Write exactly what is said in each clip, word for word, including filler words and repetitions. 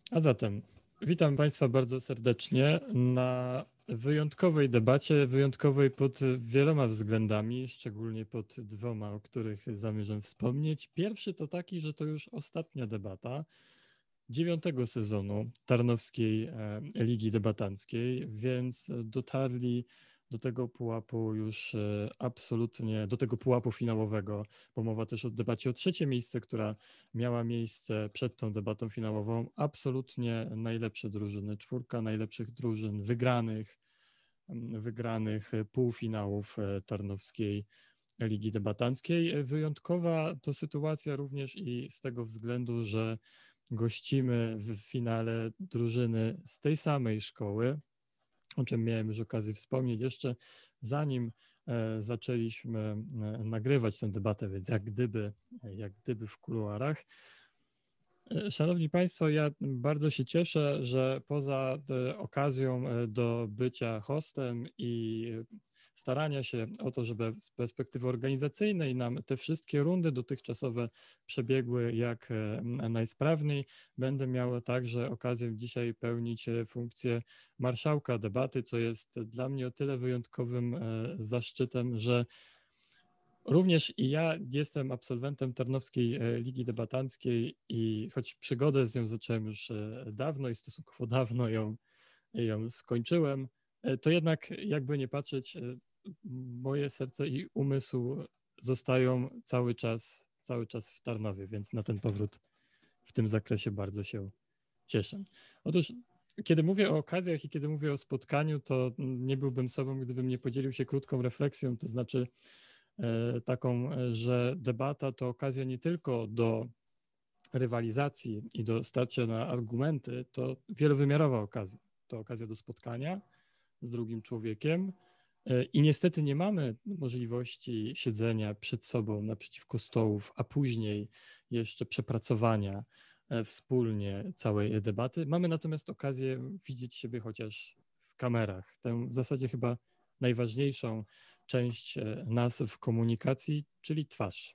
A zatem witam Państwa bardzo serdecznie na wyjątkowej debacie, wyjątkowej pod wieloma względami, szczególnie pod dwoma, o których zamierzam wspomnieć. Pierwszy to taki, że to już ostatnia debata dziewiątego sezonu Tarnowskiej e, Ligi Debatanckiej, więc dotarli do tego pułapu już e, absolutnie, do tego pułapu finałowego, bo mowa też o debacie o trzecie miejsce, która miała miejsce przed tą debatą finałową. Absolutnie najlepsze drużyny, czwórka najlepszych drużyn wygranych, wygranych półfinałów e, Tarnowskiej Ligi Debatanckiej. Wyjątkowa to sytuacja również i z tego względu, że gościmy w finale drużyny z tej samej szkoły, o czym miałem już okazję wspomnieć jeszcze zanim e, zaczęliśmy e, nagrywać tę debatę, więc jak gdyby, jak gdyby w kuluarach. E, Szanowni Państwo, ja bardzo się cieszę, że poza e, okazją e, do bycia hostem i starania się o to, żeby z perspektywy organizacyjnej nam te wszystkie rundy dotychczasowe przebiegły jak e, najsprawniej, będę miał także okazję dzisiaj pełnić e, funkcję marszałka debaty, co jest dla mnie o tyle wyjątkowym e, zaszczytem, że również i ja jestem absolwentem Tarnowskiej e, Ligi Debatanckiej i choć przygodę z nią zacząłem już e, dawno i stosunkowo dawno ją, ją skończyłem, e, to jednak jakby nie patrzeć, e, moje serce i umysł zostają cały czas, cały czas w Tarnowie, więc na ten powrót w tym zakresie bardzo się cieszę. Otóż kiedy mówię o okazjach i kiedy mówię o spotkaniu, to nie byłbym sobą, gdybym nie podzielił się krótką refleksją, to znaczy taką, że debata to okazja nie tylko do rywalizacji i do starcia na argumenty, to wielowymiarowa okazja. To okazja do spotkania z drugim człowiekiem i niestety nie mamy możliwości siedzenia przed sobą naprzeciwko stołów, a później jeszcze przepracowania wspólnie całej debaty. Mamy natomiast okazję widzieć siebie chociaż w kamerach. Tę w zasadzie chyba najważniejszą część nas w komunikacji, czyli twarz,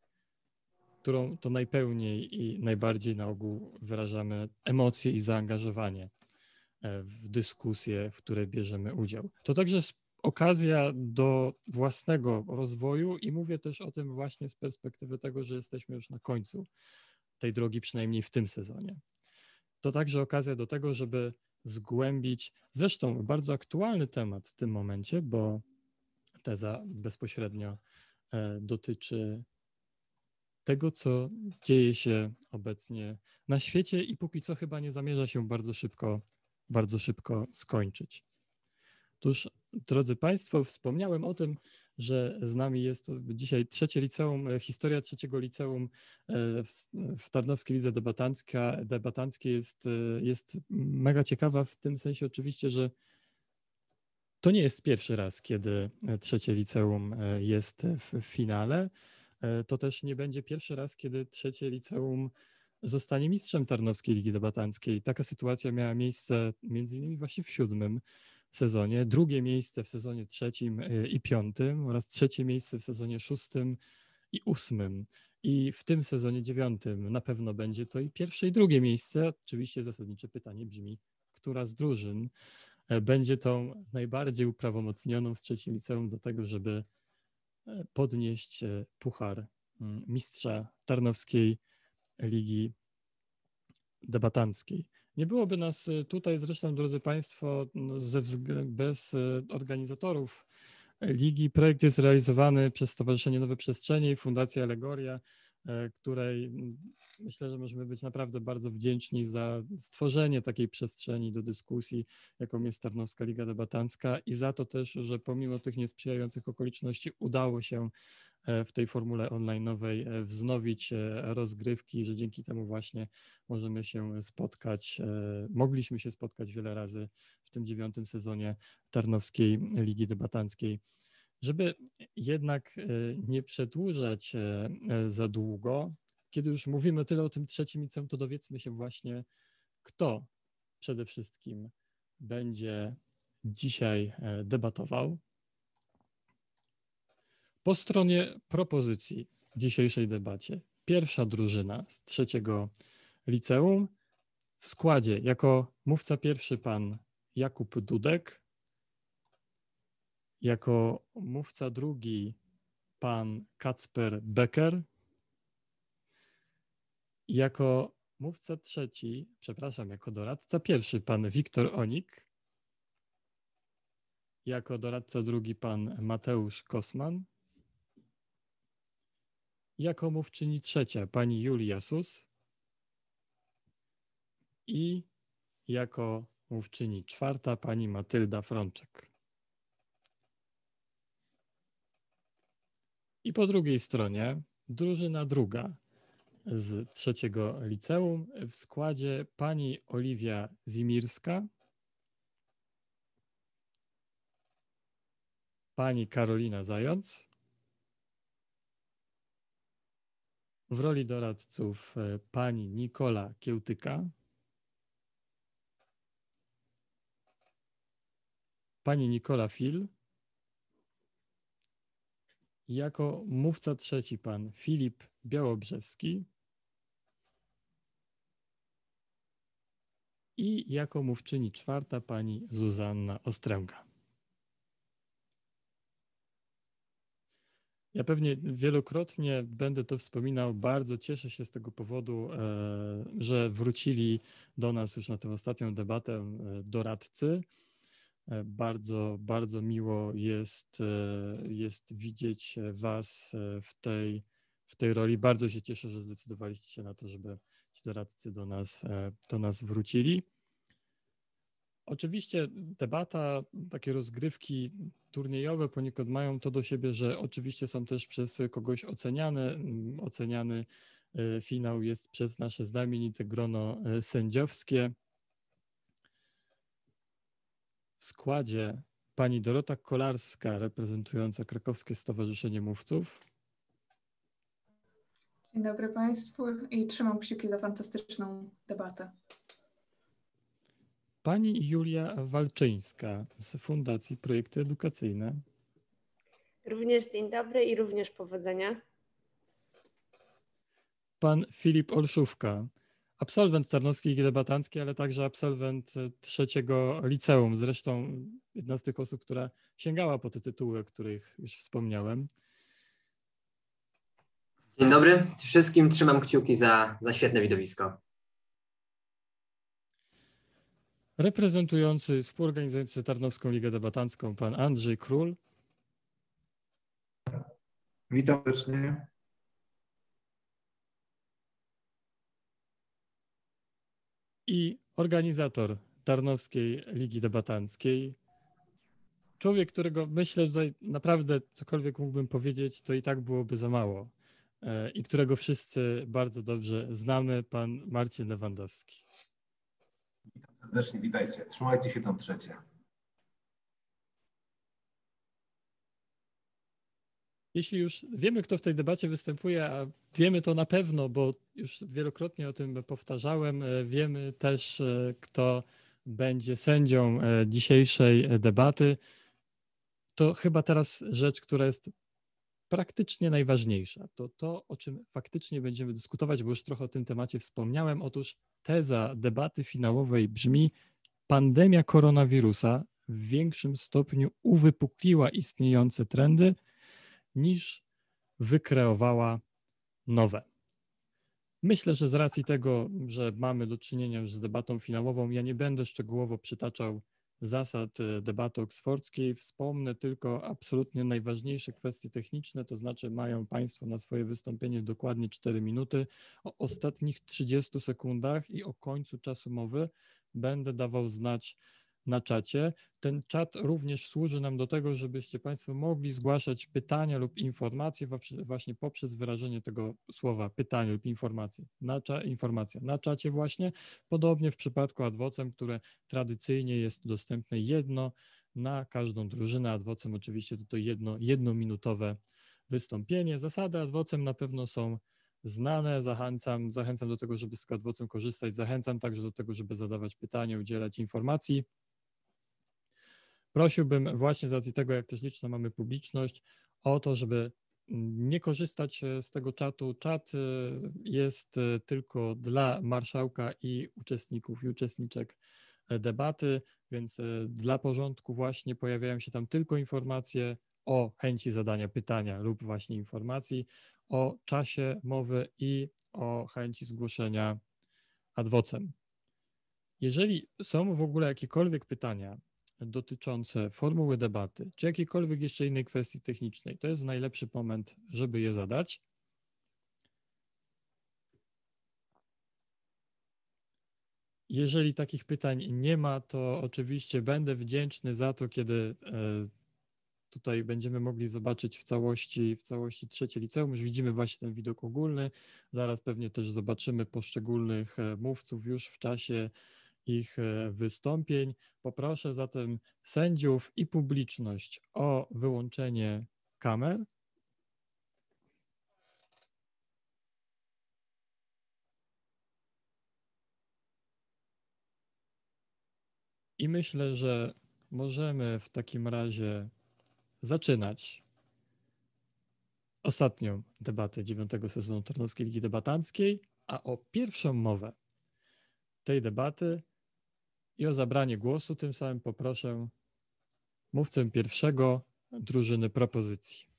którą to najpełniej i najbardziej na ogół wyrażamy emocje i zaangażowanie w dyskusję, w której bierzemy udział. To także okazja do własnego rozwoju i mówię też o tym właśnie z perspektywy tego, że jesteśmy już na końcu tej drogi, przynajmniej w tym sezonie. To także okazja do tego, żeby zgłębić, zresztą bardzo aktualny temat w tym momencie, bo teza bezpośrednio dotyczy tego, co dzieje się obecnie na świecie i póki co chyba nie zamierza się bardzo szybko, bardzo szybko skończyć. Otóż, drodzy Państwo, wspomniałem o tym, że z nami jest dzisiaj trzecie liceum, historia trzeciego liceum w, w Tarnowskiej Lidze Debatancka, Debatanckiej jest, jest mega ciekawa w tym sensie oczywiście, że to nie jest pierwszy raz, kiedy trzecie liceum jest w finale. To też nie będzie pierwszy raz, kiedy trzecie liceum zostanie mistrzem Tarnowskiej Ligi Debatanckiej. Taka sytuacja miała miejsce między innymi właśnie w siódmym sezonie, drugie miejsce w sezonie trzecim i piątym oraz trzecie miejsce w sezonie szóstym i ósmym. I w tym sezonie dziewiątym na pewno będzie to i pierwsze i drugie miejsce. Oczywiście zasadnicze pytanie brzmi, która z drużyn będzie tą najbardziej uprawomocnioną w trzecim liceum do tego, żeby podnieść puchar mistrza Tarnowskiej Ligi Debatanckiej. Nie byłoby nas tutaj zresztą, drodzy Państwo, ze bez organizatorów ligi. Projekt jest realizowany przez Stowarzyszenie Nowe Przestrzenie i Fundację Alegoria, której myślę, że możemy być naprawdę bardzo wdzięczni za stworzenie takiej przestrzeni do dyskusji, jaką jest Tarnowska Liga Debatancka i za to też, że pomimo tych niesprzyjających okoliczności udało się w tej formule online'owej wznowić rozgrywki, że dzięki temu właśnie możemy się spotkać, mogliśmy się spotkać wiele razy w tym dziewiątym sezonie Tarnowskiej Ligi Debatanckiej. Żeby jednak nie przedłużać za długo, kiedy już mówimy tyle o tym trzecim liceum, to dowiedzmy się właśnie, kto przede wszystkim będzie dzisiaj debatował. Po stronie propozycji w dzisiejszej debacie pierwsza drużyna z trzeciego liceum W składzie jako mówca pierwszy pan Jakub Dudek, jako mówca drugi pan Kacper Becker, jako mówca trzeci, przepraszam, jako doradca pierwszy pan Wiktor Onik, jako doradca drugi pan Mateusz Kosman, jako mówczyni trzecia pani Julia Sus i jako mówczyni czwarta pani Matylda Frączek. I po drugiej stronie drużyna druga z trzeciego liceum w składzie pani Oliwia Zimirska, pani Karolina Zając, w roli doradców pani Nikola Kiełtyka, pani Nikola Fil, jako mówca trzeci pan Filip Białobrzewski i jako mówczyni czwarta pani Zuzanna Ostręga. Ja pewnie wielokrotnie będę to wspominał, bardzo cieszę się z tego powodu, że wrócili do nas już na tę ostatnią debatę doradcy. Bardzo, bardzo miło jest, jest widzieć was w tej, w tej roli. Bardzo się cieszę, że zdecydowaliście się na to, żeby ci doradcy do nas, do nas wrócili. Oczywiście debata, takie rozgrywki turniejowe poniekąd mają to do siebie, że oczywiście są też przez kogoś oceniane. Oceniany finał jest przez nasze znamienite grono sędziowskie. W składzie pani Dorota Kolarska, reprezentująca Krakowskie Stowarzyszenie Mówców. Dzień dobry Państwu i trzymam kciuki za fantastyczną debatę. Pani Julia Walczyńska z Fundacji Projekty Edukacyjne. Również dzień dobry i również powodzenia. Pan Filip Olszówka, absolwent Tarnowskiej Ligi Debatanckiej, ale także absolwent trzeciego liceum. Zresztą jedna z tych osób, która sięgała po te tytuły, o których już wspomniałem. Dzień dobry wszystkim, trzymam kciuki za, za świetne widowisko. Reprezentujący, współorganizujący Tarnowską Ligę Debatancką, pan Andrzej Król. Witam serdecznie. I organizator Tarnowskiej Ligi Debatanckiej. Człowiek, którego myślę tutaj naprawdę cokolwiek mógłbym powiedzieć, to i tak byłoby za mało. I którego wszyscy bardzo dobrze znamy, pan Marcin Lewandowski. Witam serdecznie, witajcie. Trzymajcie się tam trzecie. Jeśli już wiemy, kto w tej debacie występuje, a wiemy to na pewno, bo już wielokrotnie o tym powtarzałem, wiemy też, kto będzie sędzią dzisiejszej debaty, to chyba teraz rzecz, która jest praktycznie najważniejsza. To to, o czym faktycznie będziemy dyskutować, bo już trochę o tym temacie wspomniałem. Otóż teza debaty finałowej brzmi: pandemia koronawirusa w większym stopniu uwypukliła istniejące trendy niż wykreowała nowe. Myślę, że z racji tego, że mamy do czynienia już z debatą finałową, ja nie będę szczegółowo przytaczał zasad debaty oksfordzkiej. Wspomnę tylko absolutnie najważniejsze kwestie techniczne, to znaczy mają Państwo na swoje wystąpienie dokładnie cztery minuty. O ostatnich trzydziestu sekundach i o końcu czasu mowy będę dawał znać na czacie. Ten czat również służy nam do tego, żebyście Państwo mogli zgłaszać pytania lub informacje właśnie poprzez wyrażenie tego słowa pytanie lub informacje na, cza informacja na czacie właśnie. Podobnie w przypadku adwocem, które tradycyjnie jest dostępne jedno na każdą drużynę. Adwocem oczywiście to, to jedno, jednominutowe wystąpienie. Zasady adwocem na pewno są znane. Zachęcam, zachęcam do tego, żeby z adwocem korzystać. Zachęcam także do tego, żeby zadawać pytania, udzielać informacji. Prosiłbym właśnie z racji tego, jak też liczną mamy publiczność, o to, żeby nie korzystać z tego czatu. Czat jest tylko dla marszałka i uczestników i uczestniczek debaty, więc dla porządku właśnie pojawiają się tam tylko informacje o chęci zadania pytania lub właśnie informacji o czasie mowy i o chęci zgłoszenia ad vocem. Jeżeli są w ogóle jakiekolwiek pytania dotyczące formuły debaty, czy jakiejkolwiek jeszcze innej kwestii technicznej, to jest najlepszy moment, żeby je zadać. Jeżeli takich pytań nie ma, to oczywiście będę wdzięczny za to, kiedy tutaj będziemy mogli zobaczyć w całości, w całości trzecie liceum. Już widzimy właśnie ten widok ogólny. Zaraz pewnie też zobaczymy poszczególnych mówców już w czasie ich wystąpień. Poproszę zatem sędziów i publiczność o wyłączenie kamer. I myślę, że możemy w takim razie zaczynać ostatnią debatę dziewiątego sezonu Tarnowskiej Ligi Debatanckiej, a o pierwszą mowę tej debaty i o zabranie głosu tym samym poproszę mówcę pierwszego drużyny propozycji.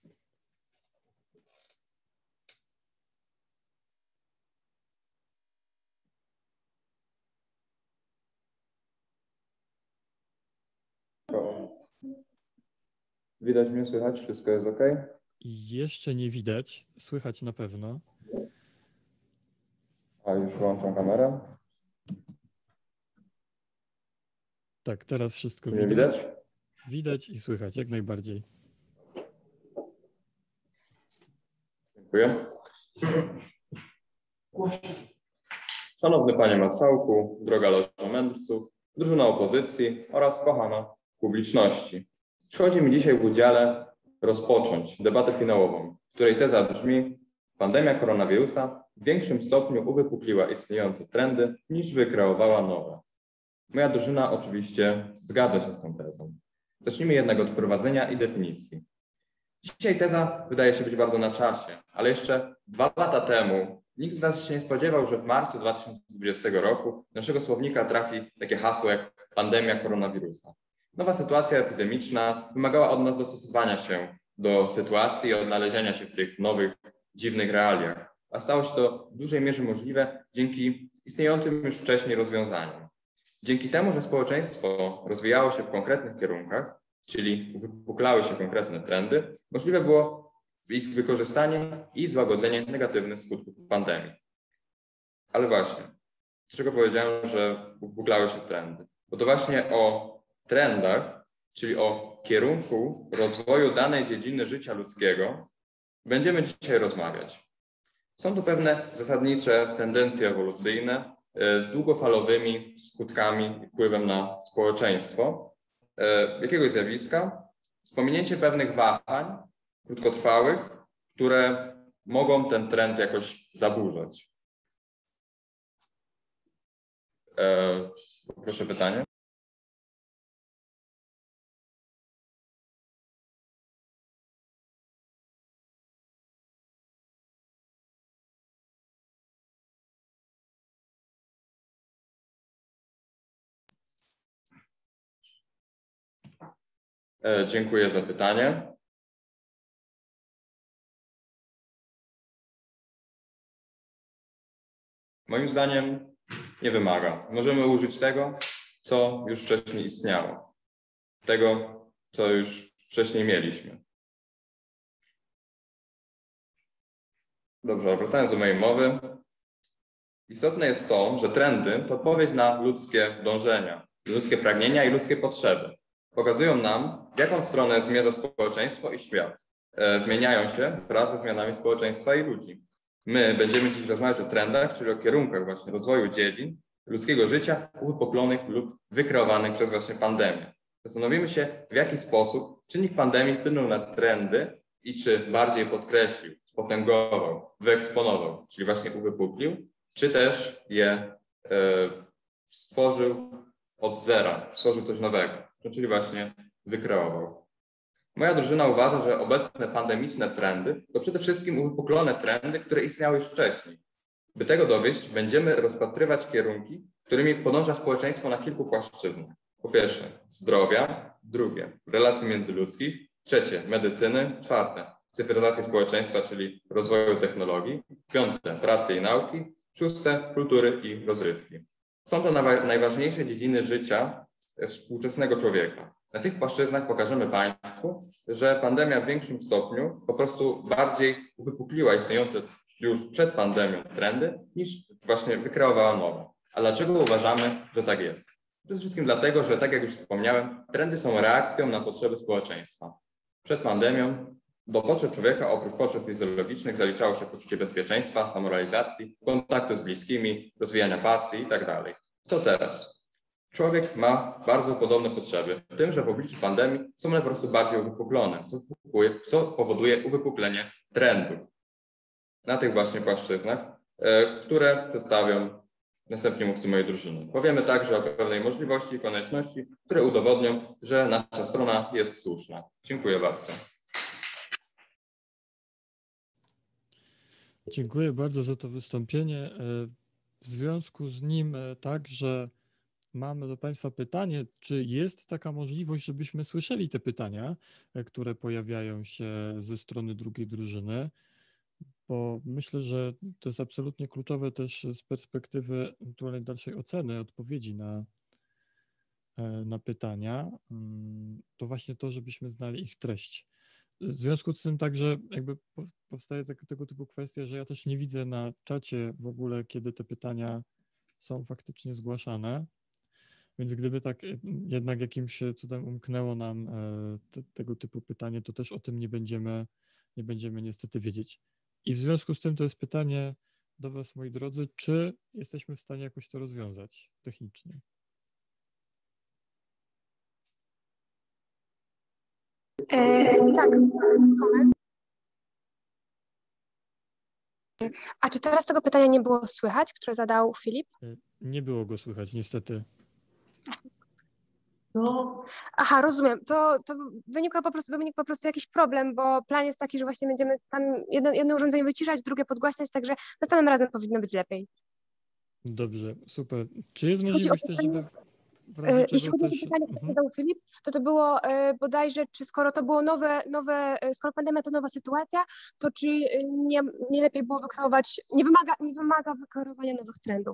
Widać mnie, słychać? Wszystko jest ok? Jeszcze nie widać, słychać na pewno. A już włączam kamerę. Tak, teraz wszystko Nie widać. widać? Widać i słychać, jak najbardziej. Dziękuję. Szanowny Panie Marszałku, droga loża mędrców, drużyna opozycji oraz kochana publiczności. Przychodzi mi dzisiaj w udziale rozpocząć debatę finałową, której teza brzmi: pandemia koronawirusa w większym stopniu uwypukliła istniejące trendy niż wykreowała nowe. Moja drużyna oczywiście zgadza się z tą tezą. Zacznijmy jednak od wprowadzenia i definicji. Dzisiaj teza wydaje się być bardzo na czasie, ale jeszcze dwa lata temu nikt z nas się nie spodziewał, że w marcu dwa tysiące dwudziestego roku do naszego słownika trafi takie hasło jak pandemia koronawirusa. Nowa sytuacja epidemiczna wymagała od nas dostosowania się do sytuacji i odnalezienia się w tych nowych, dziwnych realiach, a stało się to w dużej mierze możliwe dzięki istniejącym już wcześniej rozwiązaniom. Dzięki temu, że społeczeństwo rozwijało się w konkretnych kierunkach, czyli uwypuklały się konkretne trendy, możliwe było ich wykorzystanie i złagodzenie negatywnych skutków pandemii. Ale właśnie, dlaczego powiedziałem, że uwypuklały się trendy? Bo to właśnie o trendach, czyli o kierunku rozwoju danej dziedziny życia ludzkiego, będziemy dzisiaj rozmawiać. Są to pewne zasadnicze tendencje ewolucyjne z długofalowymi skutkami i wpływem na społeczeństwo jakiegoś zjawiska, z pominięciem pewnych wahań krótkotrwałych, które mogą ten trend jakoś zaburzać. Proszę pytanie. Dziękuję za pytanie. Moim zdaniem nie wymaga. Możemy użyć tego, co już wcześniej istniało. Tego, co już wcześniej mieliśmy. Dobrze, wracając do mojej mowy. Istotne jest to, że trendy to odpowiedź na ludzkie dążenia, ludzkie pragnienia i ludzkie potrzeby. Pokazują nam, w jaką stronę zmierza społeczeństwo i świat. E, zmieniają się wraz ze zmianami społeczeństwa i ludzi. My będziemy dziś rozmawiać o trendach, czyli o kierunkach właśnie rozwoju dziedzin ludzkiego życia uwypuklonych lub wykreowanych przez właśnie pandemię. Zastanowimy się, w jaki sposób czynnik pandemii wpłynął na trendy i czy bardziej podkreślił, spotęgował, wyeksponował, czyli właśnie uwypuklił, czy też je e, stworzył od zera, stworzył coś nowego, czyli właśnie wykreował. Moja drużyna uważa, że obecne pandemiczne trendy to przede wszystkim uwypuklone trendy, które istniały już wcześniej. By tego dowieść, będziemy rozpatrywać kierunki, którymi podąża społeczeństwo na kilku płaszczyznach. Po pierwsze, zdrowia, drugie, relacji międzyludzkich, trzecie, medycyny, czwarte, cyfryzacji społeczeństwa, czyli rozwoju technologii, piąte, pracy i nauki, szóste, kultury i rozrywki. Są to najważniejsze dziedziny życia współczesnego człowieka. Na tych płaszczyznach pokażemy Państwu, że pandemia w większym stopniu po prostu bardziej uwypukliła istniejące już przed pandemią trendy, niż właśnie wykreowała nowe. A dlaczego uważamy, że tak jest? Przede wszystkim dlatego, że tak jak już wspomniałem, trendy są reakcją na potrzeby społeczeństwa. Przed pandemią do potrzeb człowieka oprócz potrzeb fizjologicznych zaliczało się poczucie bezpieczeństwa, samorealizacji, kontaktu z bliskimi, rozwijania pasji itd. Co teraz? Człowiek ma bardzo podobne potrzeby, tym, że w obliczu pandemii są one po prostu bardziej uwypuklone, co, co powoduje uwypuklenie trendów na tych właśnie płaszczyznach, e, które przedstawią następnie mówcy mojej drużyny. Powiemy także o pewnej możliwości i konieczności, które udowodnią, że nasza strona jest słuszna. Dziękuję bardzo. Dziękuję bardzo za to wystąpienie. W związku z nim także mamy do Państwa pytanie, czy jest taka możliwość, żebyśmy słyszeli te pytania, które pojawiają się ze strony drugiej drużyny, bo myślę, że to jest absolutnie kluczowe też z perspektywy ewentualnej dalszej oceny, odpowiedzi na, na pytania, to właśnie to, żebyśmy znali ich treść. W związku z tym także jakby powstaje tego, tego typu kwestia, że ja też nie widzę na czacie w ogóle, kiedy te pytania są faktycznie zgłaszane, więc gdyby tak jednak jakimś cudem umknęło nam te, tego typu pytanie, to też o tym nie będziemy, nie będziemy niestety wiedzieć. I w związku z tym to jest pytanie do Was, moi drodzy, czy jesteśmy w stanie jakoś to rozwiązać technicznie? E, tak. A czy teraz tego pytania nie było słychać, które zadał Filip? Nie było go słychać, niestety. No. Aha, rozumiem. To, to wynikł po prostu, wynikł po prostu jakiś problem, bo plan jest taki, że właśnie będziemy tam jedno, jedno urządzenie wyciszać, drugie podgłaśniać, także następnym razem powinno być lepiej. Dobrze, super. Czy jest Jeśli możliwość chodzi o też, pytanie, żeby w razie Jeśli czego chodzi o też... pytanie, które Mhm. zadał Filip, to to było e, bodajże, czy skoro to było nowe, nowe, e, skoro pandemia to nowa sytuacja, to czy e, nie, nie lepiej było wykreować, nie wymaga, nie wymaga wykreowania nowych trendów.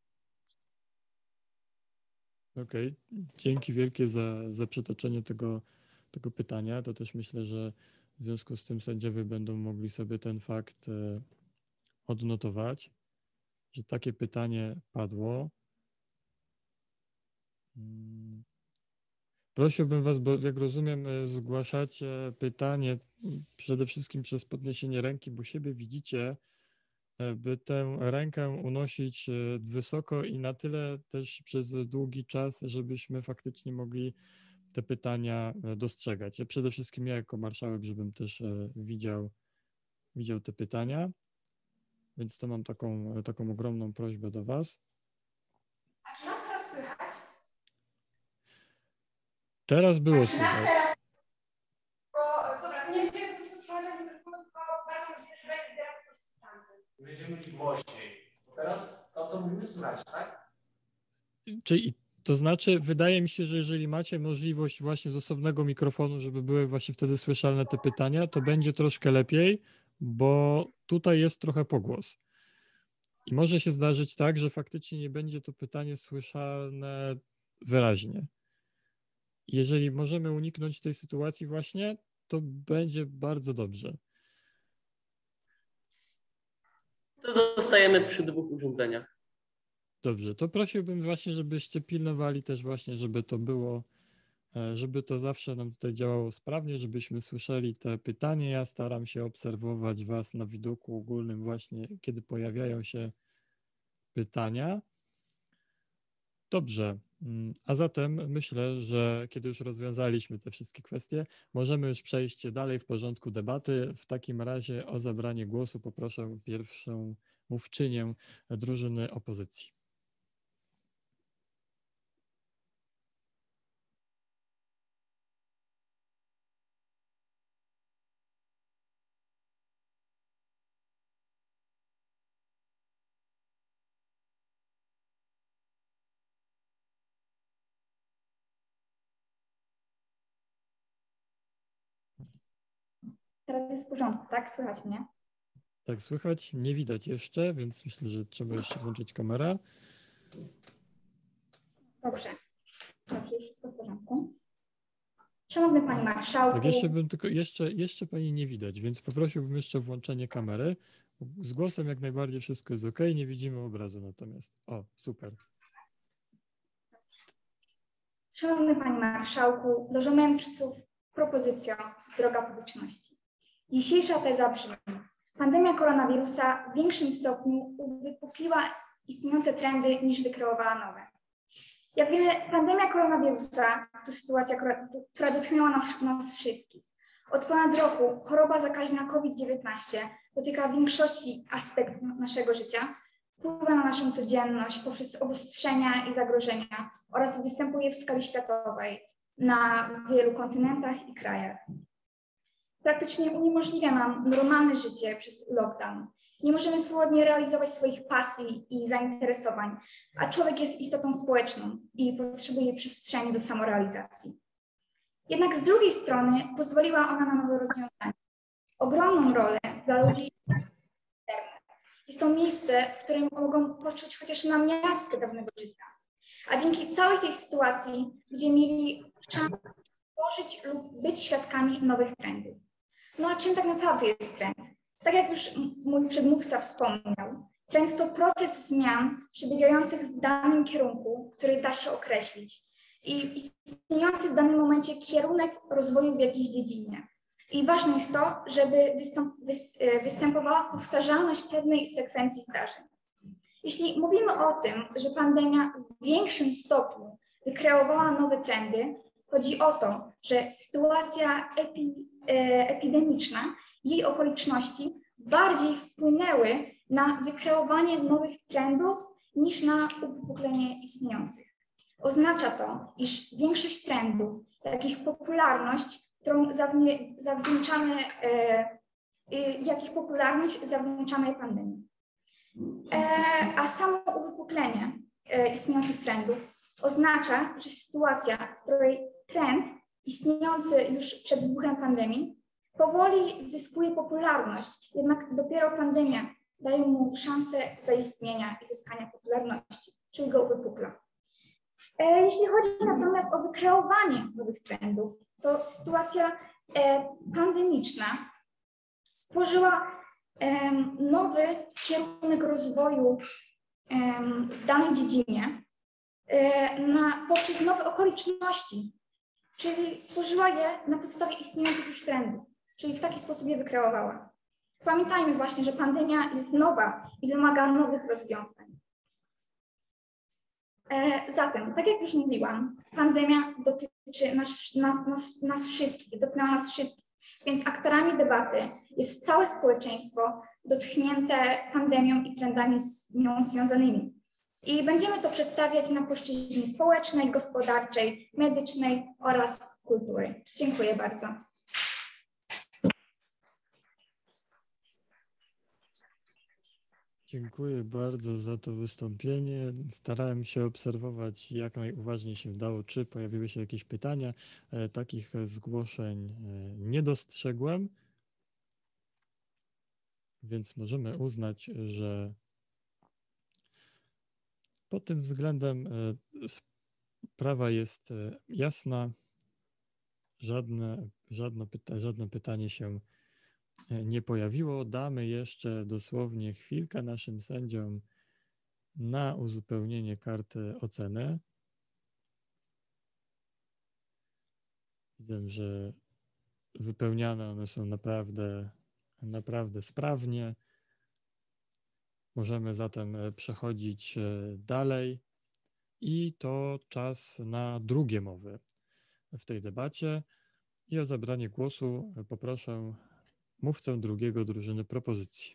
Okej, okay. Dzięki wielkie za, za przytoczenie tego, tego pytania. To też myślę, że w związku z tym sędziowie będą mogli sobie ten fakt e, odnotować, że takie pytanie padło. Hmm. Prosiłbym Was, bo jak rozumiem, zgłaszacie pytanie przede wszystkim przez podniesienie ręki, bo siebie widzicie, by tę rękę unosić wysoko i na tyle też przez długi czas, żebyśmy faktycznie mogli te pytania dostrzegać. Ja przede wszystkim ja jako marszałek, żebym też widział, widział te pytania, więc to mam taką, taką ogromną prośbę do Was. A czy nas teraz słychać? Teraz było A czy nas słychać. teraz... Bo, dobra, to nie będziemy po prostu przełączać mikrofonu, tylko bardzo możliwe, że będzie zbierać po prostu tamten. Będziemy mieli głośniej. Teraz to, co mówimy, słychać, tak? Czyli to znaczy, wydaje mi się, że jeżeli macie możliwość właśnie z osobnego mikrofonu, żeby były właśnie wtedy słyszalne te pytania, to będzie troszkę lepiej, bo tutaj jest trochę pogłos. I może się zdarzyć tak, że faktycznie nie będzie to pytanie słyszalne wyraźnie. Jeżeli możemy uniknąć tej sytuacji właśnie, to będzie bardzo dobrze. To zostajemy przy dwóch urządzeniach. Dobrze, to prosiłbym właśnie, żebyście pilnowali też właśnie, żeby to było, żeby to zawsze nam tutaj działało sprawnie, żebyśmy słyszeli te pytania. Ja staram się obserwować Was na widoku ogólnym właśnie, kiedy pojawiają się pytania. Dobrze, a zatem myślę, że kiedy już rozwiązaliśmy te wszystkie kwestie, możemy już przejść dalej w porządku debaty. W takim razie o zabranie głosu poproszę pierwszą mówczynię drużyny opozycji. teraz jest w porządku, tak? Słychać mnie? Tak, słychać, nie widać jeszcze, więc myślę, że trzeba jeszcze włączyć kamerę. Dobrze. Dobrze, już wszystko w porządku. Szanowny Panie Marszałku. Tak, jeszcze bym tylko, jeszcze, jeszcze Pani nie widać, więc poprosiłbym jeszcze o włączenie kamery. Z głosem jak najbardziej wszystko jest ok, nie widzimy obrazu natomiast. O, super. Szanowny Panie Marszałku, Lożo Mędrców, propozycja, droga publiczności. Dzisiejsza teza brzmi: pandemia koronawirusa w większym stopniu uwypukliła istniejące trendy niż wykreowała nowe. Jak wiemy, pandemia koronawirusa to sytuacja, która dotknęła nas, nas wszystkich. Od ponad roku choroba zakaźna COVID dziewiętnaście dotyka większości aspektów naszego życia, wpływa na naszą codzienność poprzez obostrzenia i zagrożenia oraz występuje w skali światowej na wielu kontynentach i krajach. Praktycznie uniemożliwia nam normalne życie przez lockdown. Nie możemy swobodnie realizować swoich pasji i zainteresowań, a człowiek jest istotą społeczną i potrzebuje przestrzeni do samorealizacji. Jednak z drugiej strony pozwoliła ona na nowe rozwiązania. Ogromną rolę dla ludzi internet. Jest to miejsce, w którym mogą poczuć chociaż namiastkę dawnego życia. A dzięki całej tej sytuacji ludzie mieli szansę tworzyć lub być świadkami nowych trendów. No a czym tak naprawdę jest trend? Tak jak już mój przedmówca wspomniał, trend to proces zmian przebiegających w danym kierunku, który da się określić i istniejący w danym momencie kierunek rozwoju w jakiejś dziedzinie. I ważne jest to, żeby wystąp występowała powtarzalność pewnej sekwencji zdarzeń. Jeśli mówimy o tym, że pandemia w większym stopniu wykreowała nowe trendy, chodzi o to, że sytuacja epi, e, epidemiczna i jej okoliczności bardziej wpłynęły na wykreowanie nowych trendów niż na uwypuklenie istniejących. Oznacza to, iż większość trendów, jakich popularność, którą zawdzięczamy, e, jakich popularność zawdzięczamy pandemii. E, a samo uwypuklenie e, istniejących trendów oznacza, że sytuacja, w której trend istniejący już przed wybuchem pandemii powoli zyskuje popularność, jednak dopiero pandemia daje mu szansę zaistnienia i zyskania popularności, czyli go uwypukla. E, jeśli chodzi natomiast o wykreowanie nowych trendów, to sytuacja e, pandemiczna stworzyła e, nowy kierunek rozwoju e, w danej dziedzinie e, na, poprzez nowe okoliczności, czyli stworzyła je na podstawie istniejących już trendów, czyli w taki sposób je wykreowała. Pamiętajmy właśnie, że pandemia jest nowa i wymaga nowych rozwiązań. E, zatem, tak jak już mówiłam, pandemia dotyczy nas, nas, nas, nas wszystkich, dotknęła nas wszystkich, więc aktorami debaty jest całe społeczeństwo dotknięte pandemią i trendami z nią związanymi. I będziemy to przedstawiać na płaszczyźnie społecznej, gospodarczej, medycznej oraz kultury. Dziękuję bardzo. Dziękuję bardzo za to wystąpienie. Starałem się obserwować, jak najuważniej się dało, czy pojawiły się jakieś pytania. E, takich zgłoszeń e, nie dostrzegłem, więc możemy uznać, że pod tym względem e, sprawa jest e, jasna. Żadne, żadne, pyta żadne pytanie się nie pojawiło. Damy jeszcze dosłownie chwilkę naszym sędziom na uzupełnienie karty oceny. Widzę, że wypełniane one są naprawdę, naprawdę sprawnie. Możemy zatem przechodzić dalej i to czas na drugie mowy w tej debacie. I o zabranie głosu poproszę mówcę drugiego drużyny propozycji.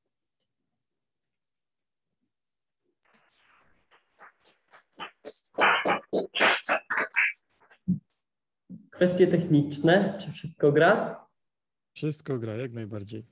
Kwestie techniczne, czy wszystko gra? Wszystko gra, jak najbardziej.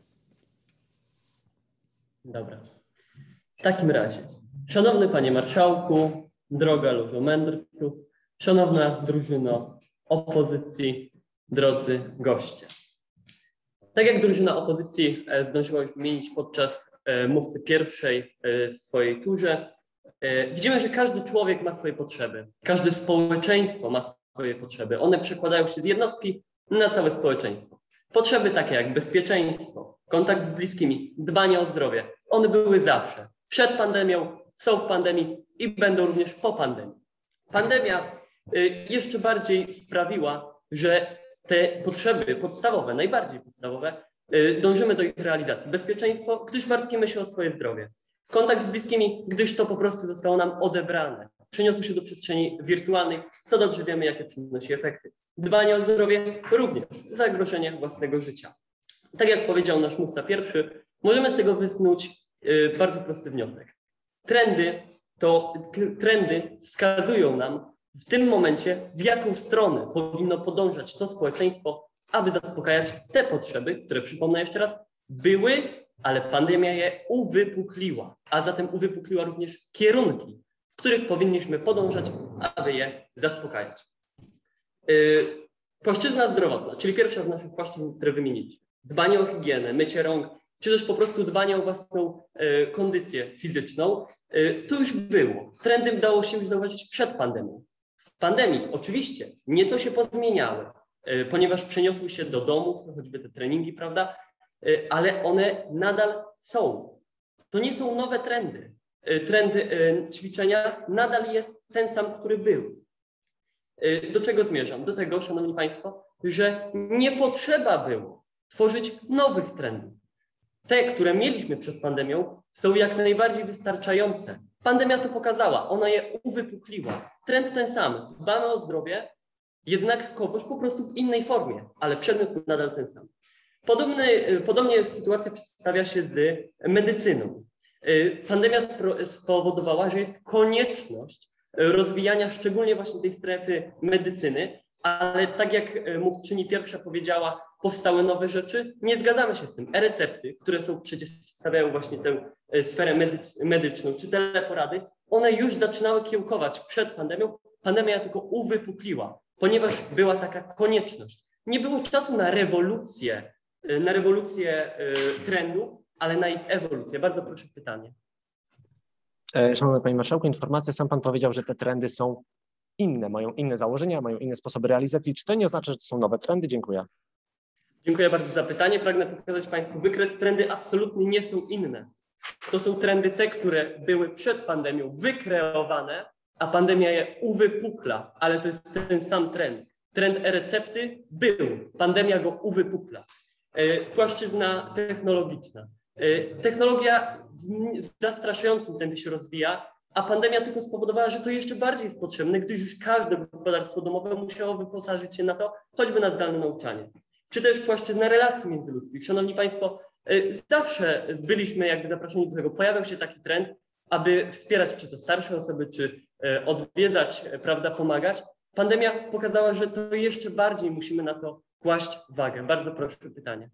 Dobra. W takim razie, szanowny panie marszałku, droga Lożo Mędrców, szanowna drużyno opozycji, drodzy goście. Tak jak drużyna opozycji zdążyła już wymienić podczas mówcy pierwszej w swojej turze, widzimy, że każdy człowiek ma swoje potrzeby, każde społeczeństwo ma swoje potrzeby. One przekładają się z jednostki na całe społeczeństwo. Potrzeby takie jak bezpieczeństwo, kontakt z bliskimi, dbanie o zdrowie, one były zawsze. Przed pandemią, są w pandemii i będą również po pandemii. Pandemia jeszcze bardziej sprawiła, że te potrzeby podstawowe, najbardziej podstawowe, dążymy do ich realizacji. Bezpieczeństwo, gdyż martwimy się o swoje zdrowie. Kontakt z bliskimi, gdyż to po prostu zostało nam odebrane. Przeniosło się do przestrzeni wirtualnej, co dobrze wiemy, jakie przynosi efekty. Dbanie o zdrowie, również zagrożenie własnego życia. Tak jak powiedział nasz mówca pierwszy, możemy z tego wysnuć bardzo prosty wniosek. Trendy, to trendy wskazują nam w tym momencie, w jaką stronę powinno podążać to społeczeństwo, aby zaspokajać te potrzeby, które, przypomnę jeszcze raz, były, ale pandemia je uwypukliła, a zatem uwypukliła również kierunki, w których powinniśmy podążać, aby je zaspokajać. Yy, płaszczyzna zdrowotna, czyli pierwsza z naszych płaszczyzn, które wymieniliśmy. Dbanie o higienę, mycie rąk, czy też po prostu dbanie o własną yy, kondycję fizyczną, yy, to już było. Trendy dało się już zauważyć przed pandemią. W pandemii oczywiście nieco się pozmieniały, yy, ponieważ przeniosły się do domów, choćby te treningi, prawda, yy, ale one nadal są. To nie są nowe trendy. Yy, trendy yy, ćwiczenia nadal jest ten sam, który był. Do czego zmierzam? Do tego, szanowni państwo, że nie potrzeba było tworzyć nowych trendów. Te, które mieliśmy przed pandemią, są jak najbardziej wystarczające. Pandemia to pokazała, ona je uwypukliła. Trend ten sam, dbamy o zdrowie, jednakowoż po prostu w innej formie, ale przedmiot nadal ten sam. Podobny, podobnie sytuacja przedstawia się z medycyną. Pandemia spowodowała, że jest konieczność rozwijania szczególnie właśnie tej strefy medycyny, ale tak jak mówczyni pierwsza powiedziała, powstały nowe rzeczy, nie zgadzamy się z tym. E-recepty, które są przecież przedstawiają właśnie tę sferę medycz- medyczną, czy teleporady, one już zaczynały kiełkować przed pandemią. Pandemia tylko uwypukliła, ponieważ była taka konieczność. Nie było czasu na rewolucję, na rewolucję trendów, ale na ich ewolucję. Bardzo proszę pytanie. Szanowny Panie Marszałku, informacja, sam Pan powiedział, że te trendy są inne, mają inne założenia, mają inne sposoby realizacji. Czy to nie oznacza, że to są nowe trendy? Dziękuję. Dziękuję bardzo za pytanie. Pragnę pokazać Państwu wykres. Trendy absolutnie nie są inne. To są trendy te, które były przed pandemią wykreowane, a pandemia je uwypukla, ale to jest ten sam trend. Trend e-recepty był, pandemia go uwypukla. Płaszczyzna technologiczna. Technologia w zastraszającym tempie się rozwija, a pandemia tylko spowodowała, że to jeszcze bardziej jest potrzebne, gdyż już każde gospodarstwo domowe musiało wyposażyć się na to, choćby na zdalne nauczanie. Czy też płaszczyzna relacji międzyludzkich. Szanowni Państwo, zawsze byliśmy jakby zaproszeni do tego, pojawiał się taki trend, aby wspierać czy to starsze osoby, czy odwiedzać, prawda, pomagać. Pandemia pokazała, że to jeszcze bardziej musimy na to kłaść wagę. Bardzo proszę pytanie.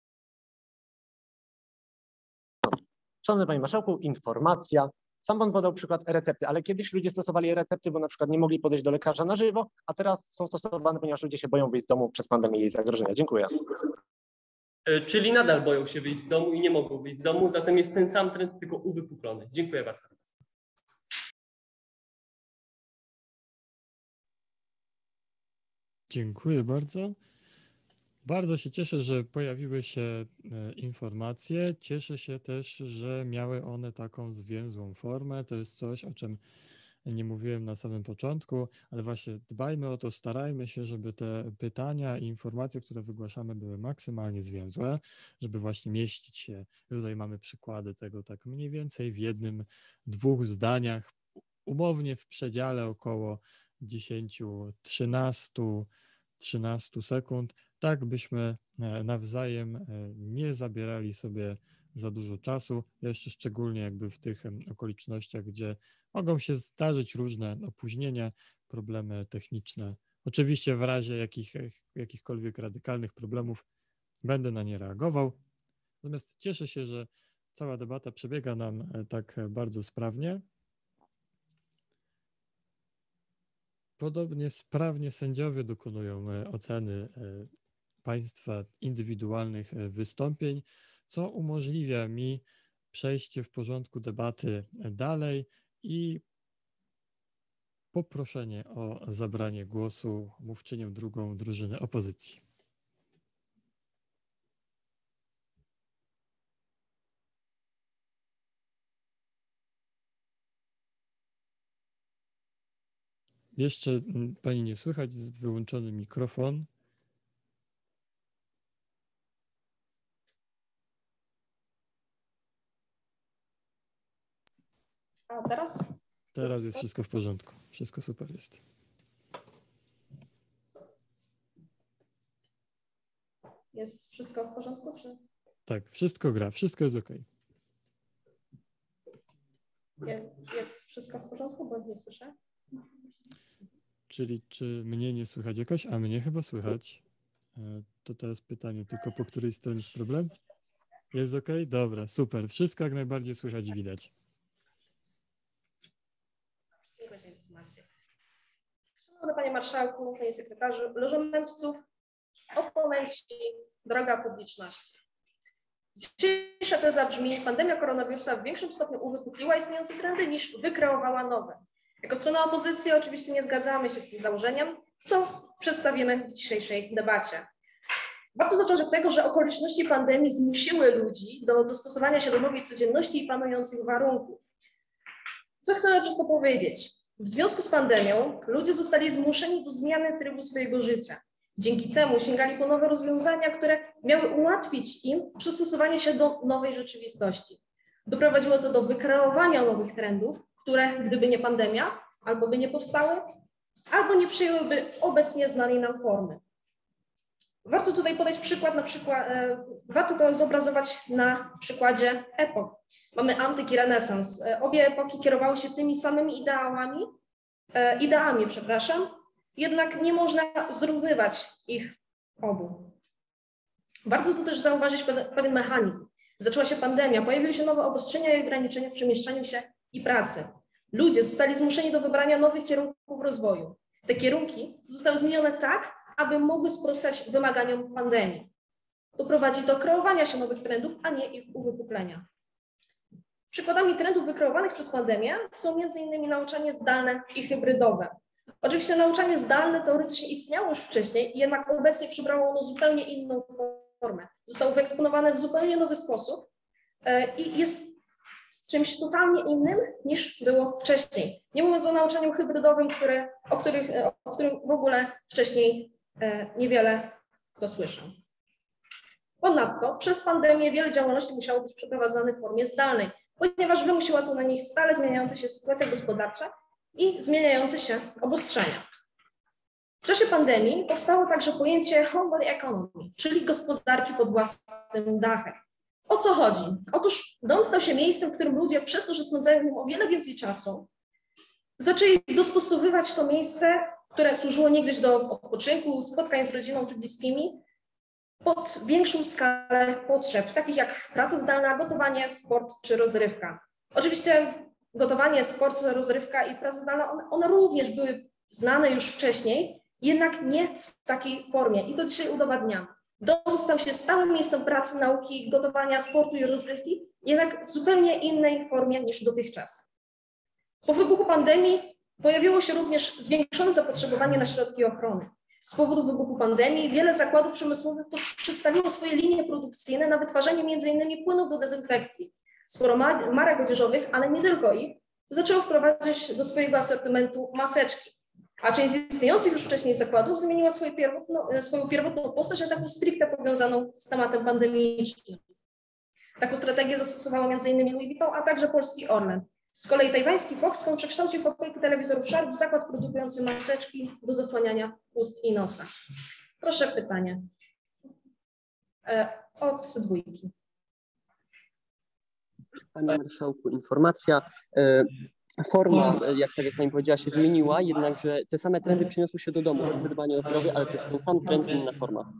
Szanowny Panie Marszałku, informacja. Sam Pan podał przykład e-recepty, ale kiedyś ludzie stosowali e-recepty, bo na przykład nie mogli podejść do lekarza na żywo, a teraz są stosowane, ponieważ ludzie się boją wyjść z domu przez pandemię i jej zagrożenia. Dziękuję. Czyli nadal boją się wyjść z domu i nie mogą wyjść z domu, zatem jest ten sam trend, tylko uwypuklony. Dziękuję bardzo. Dziękuję bardzo. Bardzo się cieszę, że pojawiły się informacje. Cieszę się też, że miały one taką zwięzłą formę. To jest coś, o czym nie mówiłem na samym początku, ale właśnie dbajmy o to, starajmy się, żeby te pytania i informacje, które wygłaszamy, były maksymalnie zwięzłe, żeby właśnie mieścić się. Tutaj mamy przykłady tego tak mniej więcej w jednym, dwóch zdaniach, umownie w przedziale około dziesięć, trzynaście, trzynaście sekund, tak byśmy nawzajem nie zabierali sobie za dużo czasu, jeszcze szczególnie jakby w tych okolicznościach, gdzie mogą się zdarzyć różne opóźnienia, problemy techniczne. Oczywiście w razie jakich, jakichkolwiek radykalnych problemów będę na nie reagował. Natomiast cieszę się, że cała debata przebiega nam tak bardzo sprawnie. Podobnie sprawnie sędziowie dokonują oceny Państwa indywidualnych wystąpień, co umożliwia mi przejście w porządku debaty dalej i poproszenie o zabranie głosu mówczynią drugą drużyny opozycji. Jeszcze pani nie słychać, wyłączony mikrofon. A teraz? Teraz jest wszystko w porządku. Wszystko super jest. Jest wszystko w porządku, czy? Tak, wszystko gra, wszystko jest ok. Jest wszystko w porządku, bo nie słyszę. Czyli czy mnie nie słychać jakoś? A mnie chyba słychać. To teraz pytanie tylko, po której stronie jest problem? Jest ok? Dobra, super. Wszystko jak najbardziej słychać i widać. Dziękuję za informację. Szanowny Panie Marszałku, Panie Sekretarzu, lożomentowców, oponenci, droga publiczności. Dzisiejsza teza brzmi: pandemia koronawirusa w większym stopniu uwypukliła istniejące trendy niż wykreowała nowe. Jako strona opozycji oczywiście nie zgadzamy się z tym założeniem, co przedstawimy w dzisiejszej debacie. Warto zacząć od tego, że okoliczności pandemii zmusiły ludzi do dostosowania się do nowej codzienności i panujących warunków. Co chcemy przez to powiedzieć? W związku z pandemią ludzie zostali zmuszeni do zmiany trybu swojego życia. Dzięki temu sięgali po nowe rozwiązania, które miały ułatwić im przystosowanie się do nowej rzeczywistości. Doprowadziło to do wykreowania nowych trendów, które gdyby nie pandemia, albo by nie powstały, albo nie przyjęłyby obecnie znanej nam formy. Warto tutaj podać przykład, na przykład, e, warto to zobrazować na przykładzie epok. Mamy antyk i renesans. E, obie epoki kierowały się tymi samymi ideałami, e, ideami, przepraszam, jednak nie można zrównywać ich obu. Warto tu też zauważyć pewien, pewien mechanizm. Zaczęła się pandemia, pojawiły się nowe obostrzenia i ograniczenia w przemieszczaniu się i pracy. Ludzie zostali zmuszeni do wybrania nowych kierunków rozwoju. Te kierunki zostały zmienione tak, aby mogły sprostać wymaganiom pandemii. To prowadzi do kreowania się nowych trendów, a nie ich uwypuklenia. Przykładami trendów wykreowanych przez pandemię są między innymi nauczanie zdalne i hybrydowe. Oczywiście nauczanie zdalne teoretycznie istniało już wcześniej, jednak obecnie przybrało ono zupełnie inną formę. Zostało wyeksponowane w zupełnie nowy sposób i jest czymś totalnie innym niż było wcześniej. Nie mówiąc o nauczaniu hybrydowym, które, o, których, o którym w ogóle wcześniej niewiele kto słyszał. Ponadto przez pandemię wiele działalności musiało być przeprowadzane w formie zdalnej, ponieważ wymusiła to na nich stale zmieniająca się sytuacja gospodarcza i zmieniające się obostrzenia. W czasie pandemii powstało także pojęcie homebody economy, czyli gospodarki pod własnym dachem. O co chodzi? Otóż dom stał się miejscem, w którym ludzie przez to, że spędzają w nim o wiele więcej czasu, zaczęli dostosowywać to miejsce, które służyło niegdyś do odpoczynku, spotkań z rodziną czy bliskimi, pod większą skalę potrzeb, takich jak praca zdalna, gotowanie, sport czy rozrywka. Oczywiście gotowanie, sport, rozrywka i praca zdalna, one, one również były znane już wcześniej, jednak nie w takiej formie i to dzisiaj udowadniamy. Dom stał się stałym miejscem pracy, nauki, gotowania, sportu i rozrywki, jednak w zupełnie innej formie niż dotychczas. Po wybuchu pandemii pojawiło się również zwiększone zapotrzebowanie na środki ochrony. Z powodu wybuchu pandemii wiele zakładów przemysłowych przedstawiło swoje linie produkcyjne na wytwarzanie między innymi płynów do dezynfekcji. Sporo marek odzieżowych, ale nie tylko ich, zaczęło wprowadzać do swojego asortymentu maseczki. A część z istniejących już wcześniej zakładów zmieniła swoje pierwotno, swoją pierwotną postać na taką stricte powiązaną z tematem pandemicznym. Taką strategię zastosowało między innymi Louis Vuitton, a także polski Orlen. Z kolei tajwański Foxconn przekształcił fabrykę telewizorów Sharp w zakład produkujący maseczki do zasłaniania ust i nosa. Proszę pytanie. E, od dwójki. Panie Marszałku, informacja. Forma, jak tak jak Pani powiedziała, się zmieniła, jednakże te same trendy przyniosły się do domu, choćby dbanie o zdrowie, ale to jest ten sam trend, inna forma.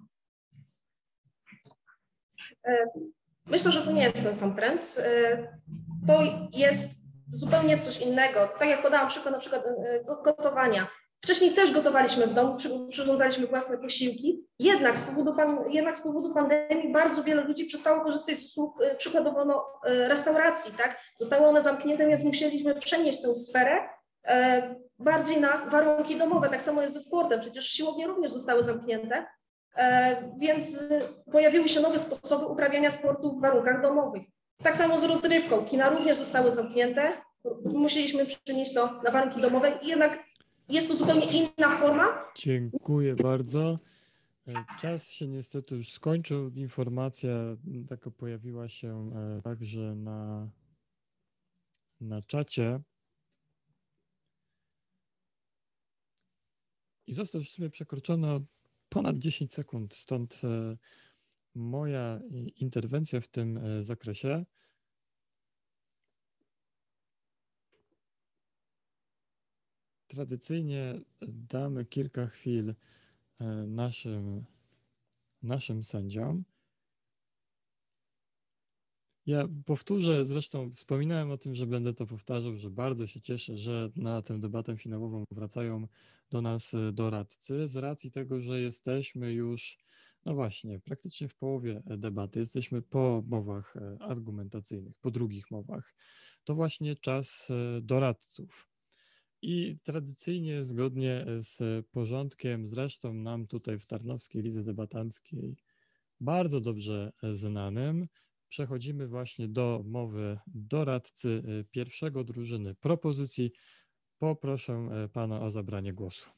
Myślę, że to nie jest ten sam trend. To jest zupełnie coś innego. Tak jak podałam przykład na przykład gotowania. Wcześniej też gotowaliśmy w domu, przy- przyrządzaliśmy własne posiłki, jednak z powodu, pan, jednak z powodu pandemii bardzo wiele ludzi przestało korzystać z usług e, przykładowo no, e, restauracji, tak? Zostały one zamknięte, więc musieliśmy przenieść tę sferę e, bardziej na warunki domowe. Tak samo jest ze sportem, przecież siłownie również zostały zamknięte, e, więc pojawiły się nowe sposoby uprawiania sportu w warunkach domowych. Tak samo z rozrywką. Kina również zostały zamknięte, musieliśmy przenieść to na warunki domowe i jednak jest to zupełnie inna forma. Dziękuję bardzo. E, Czas się niestety już skończył. Informacja taka pojawiła się e, także na, na czacie. I został już w sumie przekroczone o ponad dziesięć sekund, stąd e, moja i- interwencja w tym e, zakresie. Tradycyjnie damy kilka chwil e, naszym, naszym sędziom. Ja powtórzę, zresztą wspominałem o tym, że będę to powtarzał, że bardzo się cieszę, że na tę debatę finałową wracają do nas e, doradcy, z racji tego, że jesteśmy już, no właśnie, praktycznie w połowie e, debaty, jesteśmy po mowach e, argumentacyjnych, po drugich mowach. To właśnie czas e, doradców. I tradycyjnie, zgodnie z porządkiem, zresztą nam tutaj w Tarnowskiej Lidze Debatanckiej bardzo dobrze znanym, przechodzimy właśnie do mowy doradcy e, pierwszego drużyny propozycji. Poproszę e, pana o zabranie głosu.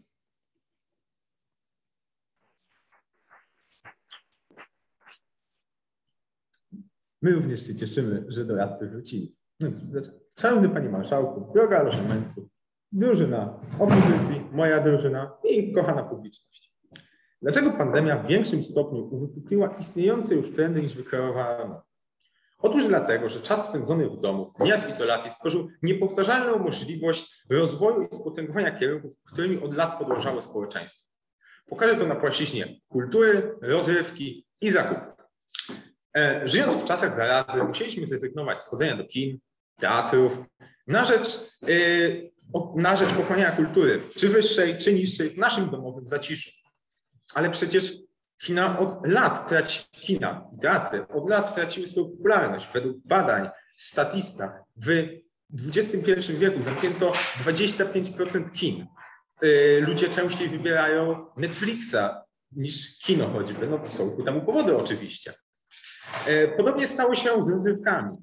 My również się cieszymy, że doradcy wrócili. Więc, szanowny panie marszałku, droga lożamenców, drużyna opozycji, moja drużyna i kochana publiczność. Dlaczego pandemia w większym stopniu uwypukliła istniejące już trendy niż wykreowała nowe? Otóż dlatego, że czas spędzony w domu, wraz w izolacji stworzył niepowtarzalną możliwość rozwoju i spotęgowania kierunków, którymi od lat podążało społeczeństwo. Pokażę to na płaszczyźnie kultury, rozrywki i zakupów. E, Żyjąc w czasach zarazy, musieliśmy zrezygnować z chodzenia do kin, teatrów na rzecz, yy, na rzecz pochłaniania kultury, czy wyższej, czy niższej, w naszym domowym zaciszu. Ale przecież kina od lat traci, kina i teatry od lat traciły swoją popularność. Według badań Statista w dwudziestym pierwszym wieku zamknięto dwadzieścia pięć procent kin. Yy, ludzie częściej wybierają Netflixa niż kino choćby. No są ku temu powody oczywiście. Podobnie stało się z rozrywkami.